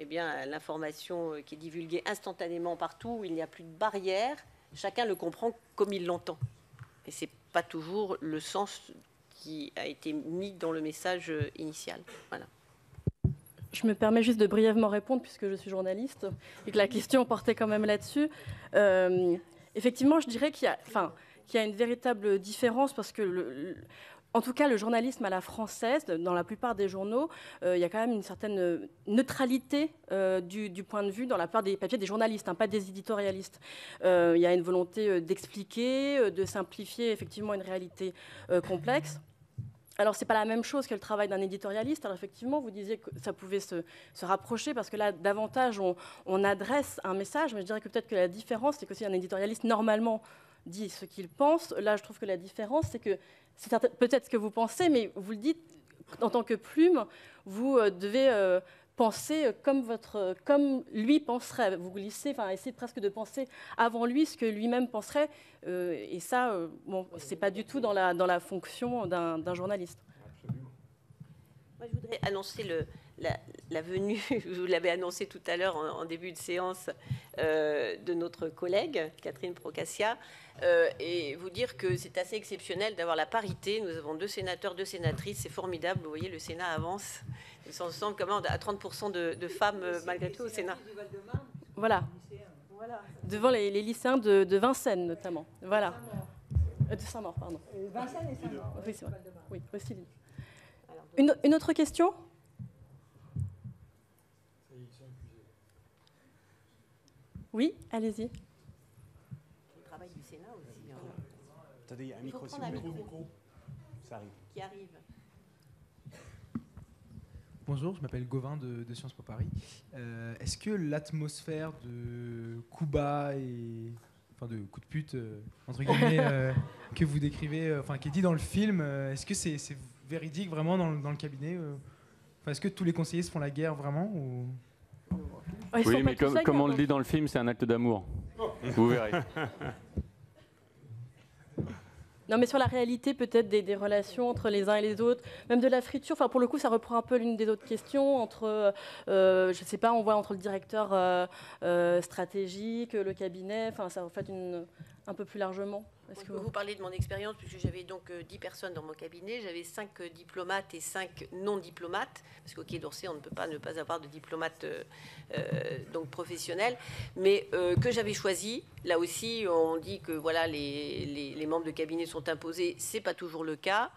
à l'information qui est divulguée instantanément partout, où il n'y a plus de barrière, chacun le comprend comme il l'entend. Et ce n'est pas toujours le sens qui a été mis dans le message initial. Voilà. Je me permets juste de brièvement répondre, puisque je suis journaliste, et que la question portait quand même là-dessus. Effectivement, je dirais qu'il y a une véritable différence, parce que en tout cas, le journalisme à la française, dans la plupart des journaux, il y a quand même une certaine neutralité du point de vue dans la plupart des papiers des journalistes, pas des éditorialistes. Il y a une volonté d'expliquer, de simplifier effectivement une réalité complexe. Alors, ce n'est pas la même chose que le travail d'un éditorialiste. Alors, effectivement, vous disiez que ça pouvait se rapprocher, parce que là, davantage, on adresse un message, mais je dirais que peut-être que la différence, c'est que si un éditorialiste, normalement, dit ce qu'il pense, là, je trouve que la différence, c'est que c'est peut-être ce que vous pensez, mais vous le dites, en tant que plume, vous devez penser comme lui penserait. Vous glissez, essayez presque de penser avant lui ce que lui-même penserait. Et ça, ce n'est pas du tout dans la fonction d'un journaliste. Absolument. Moi, je voudrais annoncer la venue, vous l'avez annoncé tout à l'heure en début de séance, de notre collègue, Catherine Procaccia, et vous dire que c'est assez exceptionnel d'avoir la parité. Nous avons 2 sénateurs, 2 sénatrices, c'est formidable. Vous voyez, le Sénat avance. Il s'en sent comment à 30% de femmes, malgré tout, au Sénat. Voilà. Devant les lycéens de Vincennes, notamment. Voilà. De Saint-Maur, pardon. Vincennes et Saint-Maur. Oui, c'est vrai. Oui, aussi. Une autre question ? Oui, allez-y. Le travail du Sénat aussi. Attendez, il y a un micro, s'il vous plaît. Ça arrive. Qui arrive. Bonjour, je m'appelle Gauvin de Sciences Po Paris. Est-ce que l'atmosphère de coup bas et de coup de pute entre guillemets que vous décrivez, qui est dit dans le film, est-ce que c'est véridique vraiment dans le cabinet est-ce que tous les conseillers se font la guerre vraiment ou... Oui, mais comme on le dit dans le film, c'est un acte d'amour. Vous verrez. Non, mais sur la réalité peut-être des relations entre les uns et les autres, même de la friture. Pour le coup, ça reprend un peu l'une des autres questions entre, je ne sais pas, on voit entre le directeur stratégique, le cabinet. Ça reflète un peu plus largement. Je peux vous parler de mon expérience, puisque j'avais donc 10 personnes dans mon cabinet. J'avais 5 diplomates et 5 non-diplomates, parce qu'au Quai d'Orsay, on ne peut pas ne pas avoir de diplomates donc professionnels, mais que j'avais choisi. Là aussi, on dit que voilà, les membres de cabinet sont imposés. Ce n'est pas toujours le cas.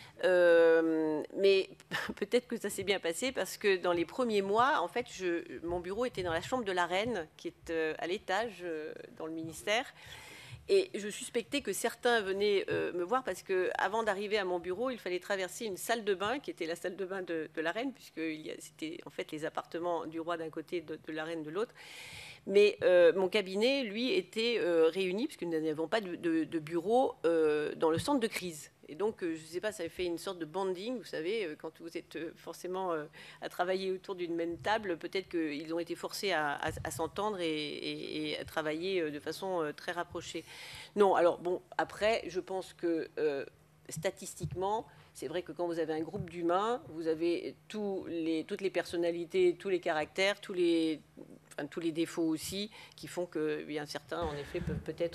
Mais peut-être que ça s'est bien passé, parce que dans les premiers mois, en fait, mon bureau était dans la chambre de la reine, qui est à l'étage dans le ministère. Et je suspectais que certains venaient me voir parce qu'avant d'arriver à mon bureau, il fallait traverser une salle de bain qui était la salle de bain de la reine, puisque c'était en fait les appartements du roi d'un côté, de la reine de l'autre. Mais mon cabinet, lui, était réuni, puisque nous n'avons pas de bureau dans le centre de crise. Et donc, je ne sais pas, ça a fait une sorte de bonding, vous savez, quand vous êtes forcément à travailler autour d'une même table, peut-être qu'ils ont été forcés à s'entendre et à travailler de façon très rapprochée. Non, alors bon, après, je pense que statistiquement, c'est vrai que quand vous avez un groupe d'humains, vous avez toutes les personnalités, tous les caractères, tous les défauts aussi, qui font que bien certains, en effet, peuvent peut-être...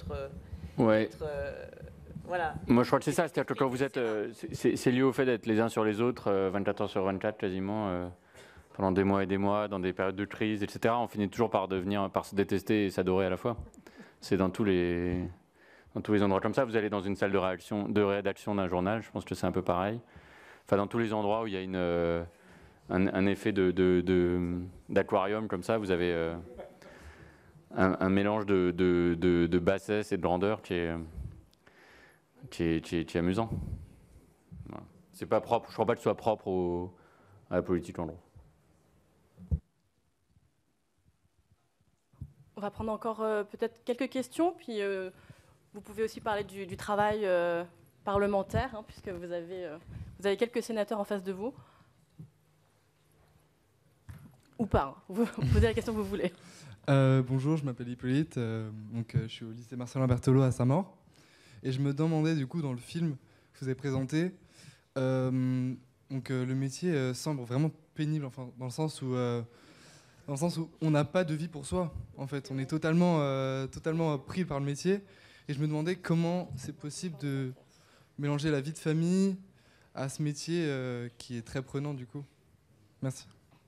voilà. Moi, je crois que c'est ça. C'est-à-dire que quand vous êtes... c'est lié au fait d'être les uns sur les autres, 24 heures sur 24 quasiment, pendant des mois et des mois, dans des périodes de crise, etc. On finit toujours par se détester et s'adorer à la fois. C'est dans tous les endroits comme ça. Vous allez dans une salle de rédaction d'un journal, je pense que c'est un peu pareil. Enfin, dans tous les endroits où il y a un effet d'aquarium comme ça, vous avez un mélange de bassesse et de grandeur qui est amusant. Voilà. C'est pas propre. Je crois pas que ce soit propre à la politique en gros. On va prendre encore peut-être quelques questions, puis vous pouvez aussi parler du travail parlementaire, hein, puisque vous avez quelques sénateurs en face de vous. Ou pas, hein. Vous posez la question que vous voulez. Bonjour, je m'appelle Hippolyte, je suis au lycée Marcelin Berthelot à Saint-Maur. Et je me demandais du coup dans le film que vous avez présenté, le métier semble vraiment pénible, enfin, dans le sens où on n'a pas de vie pour soi. En fait, on est totalement pris par le métier. Et je me demandais comment c'est possible de mélanger la vie de famille à ce métier qui est très prenant du coup. Merci.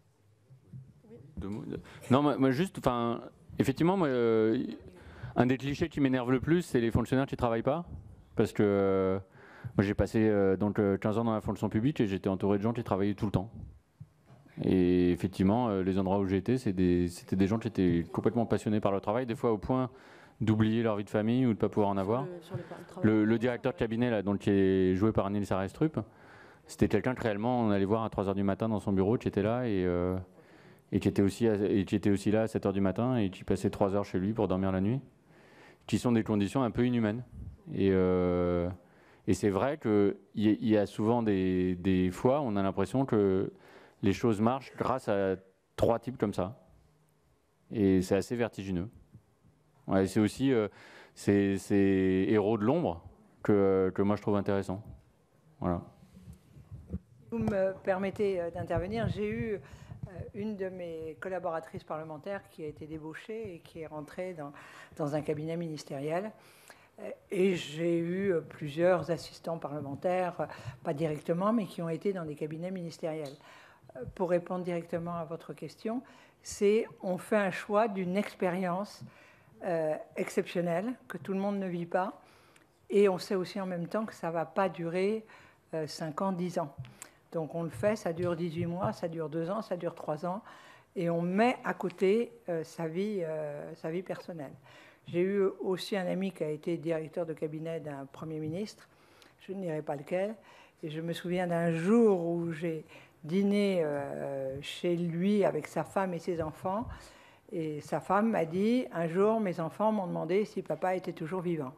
Non, moi juste, enfin, effectivement, moi, un des clichés qui m'énerve le plus, c'est les fonctionnaires qui ne travaillent pas. Parce que moi, j'ai passé 15 ans dans la fonction publique et j'étais entouré de gens qui travaillaient tout le temps. Et effectivement, les endroits où j'étais, c'était des gens qui étaient complètement passionnés par leur travail, des fois au point d'oublier leur vie de famille ou de ne pas pouvoir en avoir. Le directeur de cabinet, là, qui est joué par Nils Arestrup, c'était quelqu'un que réellement on allait voir à 3h du matin dans son bureau, qui était là et qui était aussi là à 7h du matin et qui passait 3 heures chez lui pour dormir la nuit, qui sont des conditions un peu inhumaines. Et c'est vrai qu'il y a souvent des fois où on a l'impression que les choses marchent grâce à 3 types comme ça. Et c'est assez vertigineux. Ouais, c'est aussi ces héros de l'ombre que moi je trouve intéressant. Voilà. Vous me permettez d'intervenir. J'ai eu une de mes collaboratrices parlementaires qui a été débauchée et qui est rentrée dans un cabinet ministériel. Et j'ai eu plusieurs assistants parlementaires, pas directement, mais qui ont été dans des cabinets ministériels. Pour répondre directement à votre question, on fait un choix d'une expérience exceptionnelle que tout le monde ne vit pas. Et on sait aussi en même temps que ça ne va pas durer 5 ans, 10 ans. Donc on le fait, ça dure 18 mois, ça dure 2 ans, ça dure 3 ans. Et on met à côté sa vie personnelle. J'ai eu aussi un ami qui a été directeur de cabinet d'un Premier ministre, je ne dirai pas lequel, et je me souviens d'un jour où j'ai dîné chez lui avec sa femme et ses enfants, et sa femme m'a dit, un jour mes enfants m'ont demandé si papa était toujours vivant.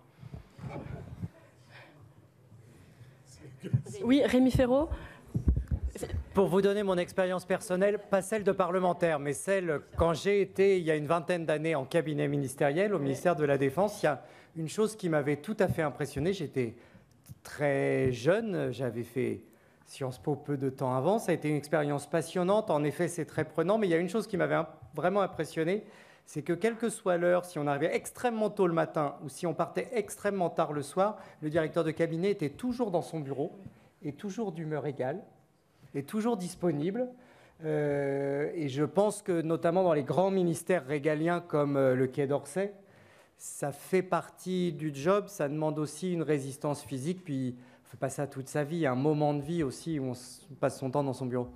Oui, Rémi Ferraud. Pour vous donner mon expérience personnelle, pas celle de parlementaire, mais celle quand j'ai été il y a une vingtaine d'années en cabinet ministériel au ministère de la Défense, il y a une chose qui m'avait tout à fait impressionné. J'étais très jeune, j'avais fait Sciences Po peu de temps avant. Ça a été une expérience passionnante. En effet, c'est très prenant, mais il y a une chose qui m'avait vraiment impressionné, c'est que quelle que soit l'heure, si on arrivait extrêmement tôt le matin ou si on partait extrêmement tard le soir, le directeur de cabinet était toujours dans son bureau et toujours d'humeur égale. Est toujours disponible. Et je pense que notamment dans les grands ministères régaliens comme le Quai d'Orsay, ça fait partie du job, ça demande aussi une résistance physique, puis il ne fait pas ça toute sa vie, il y a un moment de vie aussi où on passe son temps dans son bureau.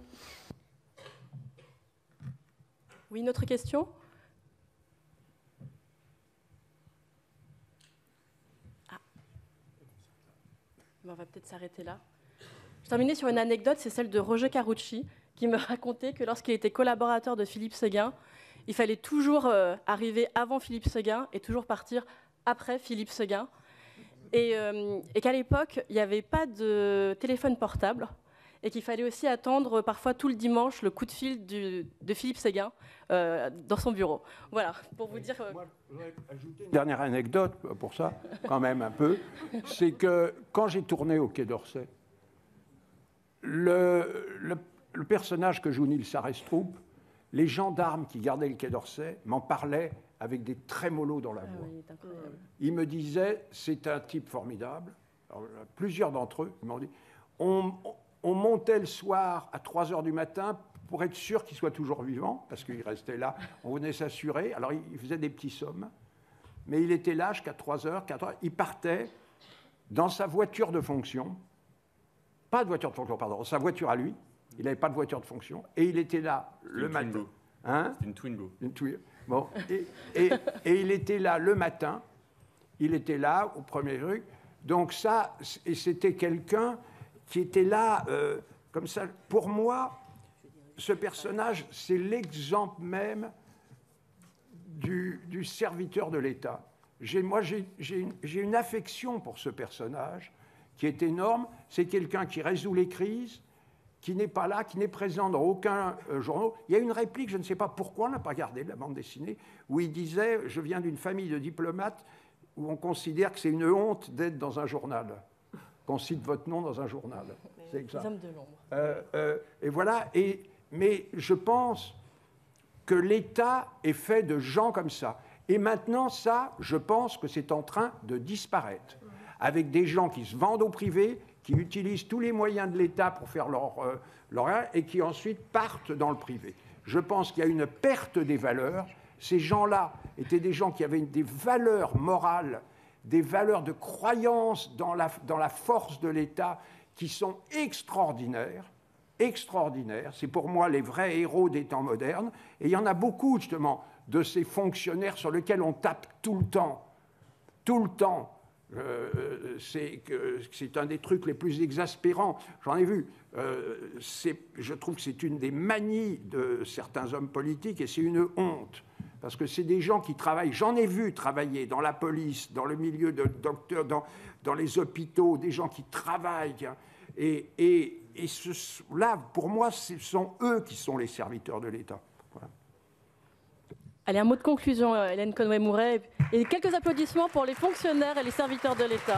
Oui, une autre question ? On va peut-être s'arrêter là. Je terminais sur une anecdote, c'est celle de Roger Carucci, qui me racontait que lorsqu'il était collaborateur de Philippe Séguin, Il fallait toujours arriver avant Philippe Séguin et toujours partir après Philippe Séguin. Et qu'à l'époque, il n'y avait pas de téléphone portable et qu'il fallait aussi attendre parfois tout le dimanche le coup de fil de Philippe Séguin dans son bureau. Voilà, pour vous dire... Moi, je voudrais ajouter une dernière anecdote pour ça, quand même un peu. C'est que quand j'ai tourné au Quai d'Orsay, le personnage que joue Nils Arestrup, les gendarmes qui gardaient le Quai d'Orsay m'en parlaient avec des trémolos dans la voix. Oui, Ils me disaient, c'est un type formidable. Alors, plusieurs d'entre eux m'ont dit, on montait le soir à 3 h du matin pour être sûr qu'il soit toujours vivant, parce qu'il restait là, on venait s'assurer. Alors, il faisait des petits sommes, mais il était là jusqu'à 3 h, 4 h. Il partait dans sa voiture de fonction, pas de voiture de fonction, pardon, sa voiture à lui. Il n'avait pas de voiture de fonction, et il était là le matin. Hein? C'était une Twingo. Bon, et il était là le matin, il était là au premier truc. Donc ça, et c'était quelqu'un qui était là, comme ça. Pour moi, ce personnage, c'est l'exemple même du serviteur de l'État. J'ai une affection pour ce personnage qui est énorme. C'est quelqu'un qui résout les crises, qui n'est pas là, qui n'est présent dans aucun journal. Il y a une réplique, je ne sais pas pourquoi on n'a pas gardé de la bande dessinée, où il disait « Je viens d'une famille de diplomates où on considère que c'est une honte d'être dans un journal, qu'on cite votre nom dans un journal. » C'est exact. Les hommes de l'ombre. Et voilà. Mais je pense que l'État est fait de gens comme ça. Et maintenant, ça, je pense que c'est en train de disparaître. Avec des gens qui se vendent au privé, qui utilisent tous les moyens de l'État pour faire leur et qui ensuite partent dans le privé. Je pense qu'il y a une perte des valeurs. Ces gens-là étaient des gens qui avaient des valeurs morales, des valeurs de croyance dans la force de l'État qui sont extraordinaires. Extraordinaires. C'est pour moi les vrais héros des temps modernes. Et il y en a beaucoup, justement, de ces fonctionnaires sur lesquels on tape tout le temps. Tout le temps. C'est un des trucs les plus exaspérants. J'en ai vu. Je trouve que c'est une des manies de certains hommes politiques et c'est une honte. Parce que c'est des gens qui travaillent. J'en ai vu travailler dans la police, dans le milieu de docteurs, dans les hôpitaux, des gens qui travaillent. Et là, pour moi, ce sont eux qui sont les serviteurs de l'État. Voilà. Allez, un mot de conclusion, Hélène Conway-Mouret, et quelques applaudissements pour les fonctionnaires et les serviteurs de l'État.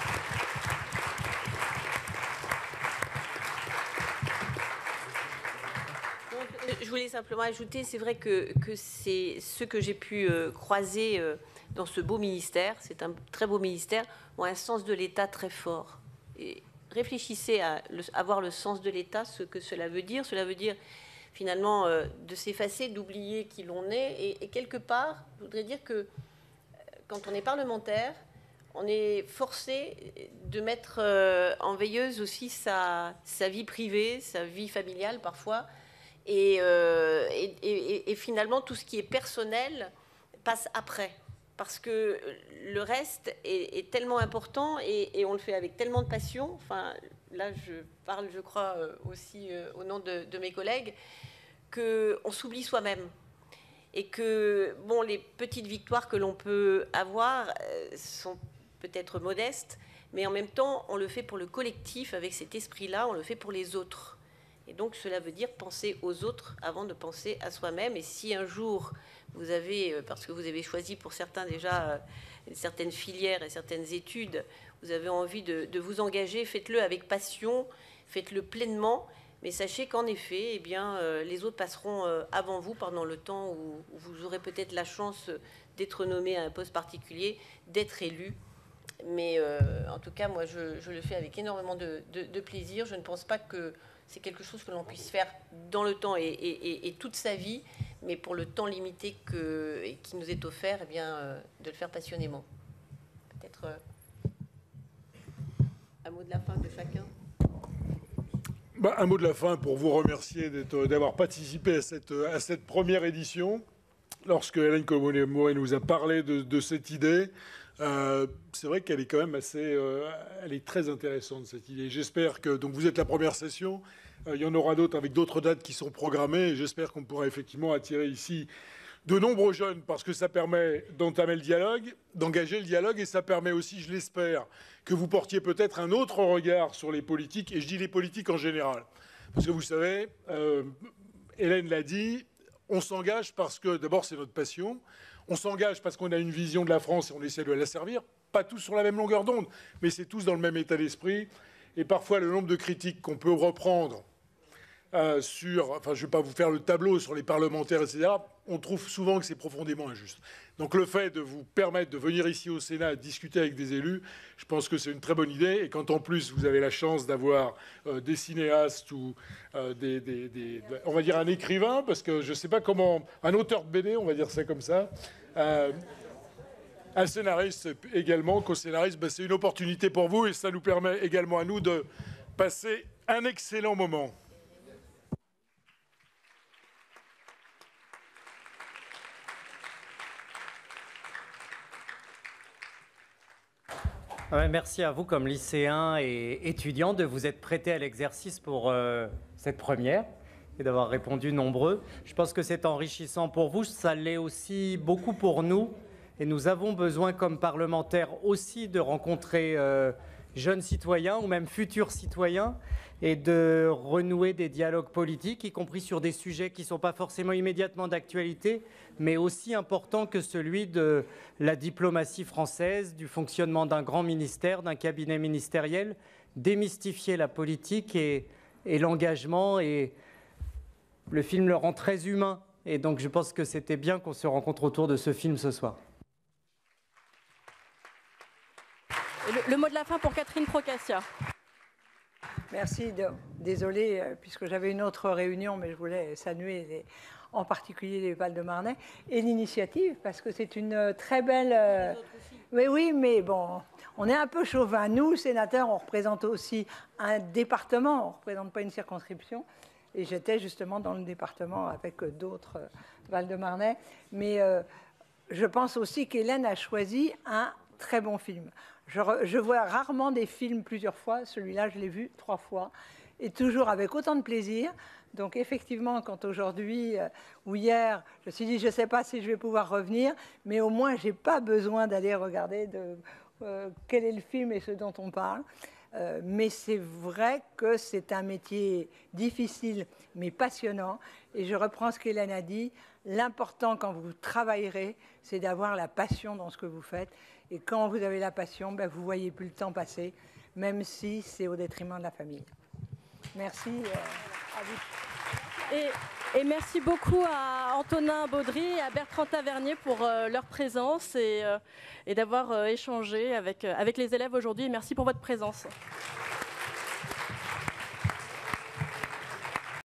Je voulais simplement ajouter, c'est vrai que c'est ce que j'ai pu croiser dans ce beau ministère, c'est un très beau ministère, ont un sens de l'État très fort. Et réfléchissez à avoir le sens de l'État, ce que cela veut dire. Cela veut dire finalement de s'effacer, d'oublier qui l'on est. Et quelque part, je voudrais dire que quand on est parlementaire, on est forcé de mettre en veilleuse aussi sa vie privée, sa vie familiale parfois. Et finalement, tout ce qui est personnel passe après. Parce que le reste est tellement important et on le fait avec tellement de passion. Enfin, là, je parle, je crois, aussi au nom de mes collègues, qu'on s'oublie soi-même. Et que, bon, les petites victoires que l'on peut avoir sont peut-être modestes, mais en même temps, on le fait pour le collectif avec cet esprit-là, on le fait pour les autres. Et donc, cela veut dire penser aux autres avant de penser à soi-même. Et si un jour, vous avez, parce que vous avez choisi pour certains déjà certaines filières et certaines études, vous avez envie de vous engager, faites-le avec passion, faites-le pleinement. Mais sachez qu'en effet, eh bien, les autres passeront avant vous pendant le temps où vous aurez peut-être la chance d'être nommé à un poste particulier, d'être élu. Mais en tout cas, moi, je le fais avec énormément de plaisir. Je ne pense pas que c'est quelque chose que l'on puisse faire dans le temps et toute sa vie, mais pour le temps limité qui nous est offert, eh bien, de le faire passionnément. Peut-être un mot de la fin de chacun. Un mot de la fin pour vous remercier d'avoir participé à cette première édition. Lorsque Hélène Conway-Mouret nous a parlé de cette idée, c'est vrai qu'elle est quand même assez... elle est très intéressante, cette idée. J'espère que... Donc vous êtes la première session. Il y en aura d'autres avec d'autres dates qui sont programmées. Et j'espère qu'on pourra effectivement attirer ici de nombreux jeunes, parce que ça permet d'entamer le dialogue, d'engager le dialogue, et ça permet aussi, je l'espère, que vous portiez peut-être un autre regard sur les politiques, et je dis les politiques en général. Parce que vous savez, Hélène l'a dit, on s'engage parce que, d'abord, c'est notre passion, on s'engage parce qu'on a une vision de la France et on essaie de la servir, pas tous sur la même longueur d'onde, mais c'est tous dans le même état d'esprit, et parfois le nombre de critiques qu'on peut reprendre enfin, je ne vais pas vous faire le tableau sur les parlementaires, etc., on trouve souvent que c'est profondément injuste. Donc le fait de vous permettre de venir ici au Sénat discuter avec des élus, je pense que c'est une très bonne idée. Et quand en plus vous avez la chance d'avoir des cinéastes ou on va dire un écrivain, parce que je ne sais pas comment, un auteur de BD, on va dire ça comme ça, un scénariste également, co-scénariste, ben, c'est une opportunité pour vous et ça nous permet également à nous de passer un excellent moment. Ouais, merci à vous comme lycéens et étudiants de vous être prêtés à l'exercice pour cette première et d'avoir répondu nombreux. Je pense que c'est enrichissant pour vous, ça l'est aussi beaucoup pour nous et nous avons besoin comme parlementaires aussi de rencontrer jeunes citoyens ou même futurs citoyens et de renouer des dialogues politiques, y compris sur des sujets qui ne sont pas forcément immédiatement d'actualité, mais aussi importants que celui de la diplomatie française, du fonctionnement d'un grand ministère, d'un cabinet ministériel, démystifier la politique et l'engagement. Et le film le rend très humain. Et donc je pense que c'était bien qu'on se rencontre autour de ce film ce soir. Le mot de la fin pour Catherine Procaccia. Merci. Désolée, puisque j'avais une autre réunion, mais je voulais saluer en particulier les Val-de-Marnais et l'initiative, parce que c'est une très belle... Oui, mais bon, on est un peu chauvin. Nous, sénateurs, on représente aussi un département, on ne représente pas une circonscription. Et j'étais justement dans le département avec d'autres Val-de-Marnais. Mais je pense aussi qu'Hélène a choisi un très bon film. Je vois rarement des films plusieurs fois. Celui-là, je l'ai vu 3 fois. Et toujours avec autant de plaisir. Donc effectivement, quand aujourd'hui ou hier, je me suis dit, je ne sais pas si je vais pouvoir revenir, mais au moins, je n'ai pas besoin d'aller regarder quel est le film et ce dont on parle. Mais c'est vrai que c'est un métier difficile, mais passionnant. Et je reprends ce qu'Hélène a dit. L'important quand vous travaillerez, c'est d'avoir la passion dans ce que vous faites. Et quand vous avez la passion, ben, vous ne voyez plus le temps passer, même si c'est au détriment de la famille. Merci à vous. Et merci beaucoup à Antonin Baudry et à Bertrand Tavernier pour leur présence et d'avoir échangé avec les élèves aujourd'hui. Merci pour votre présence.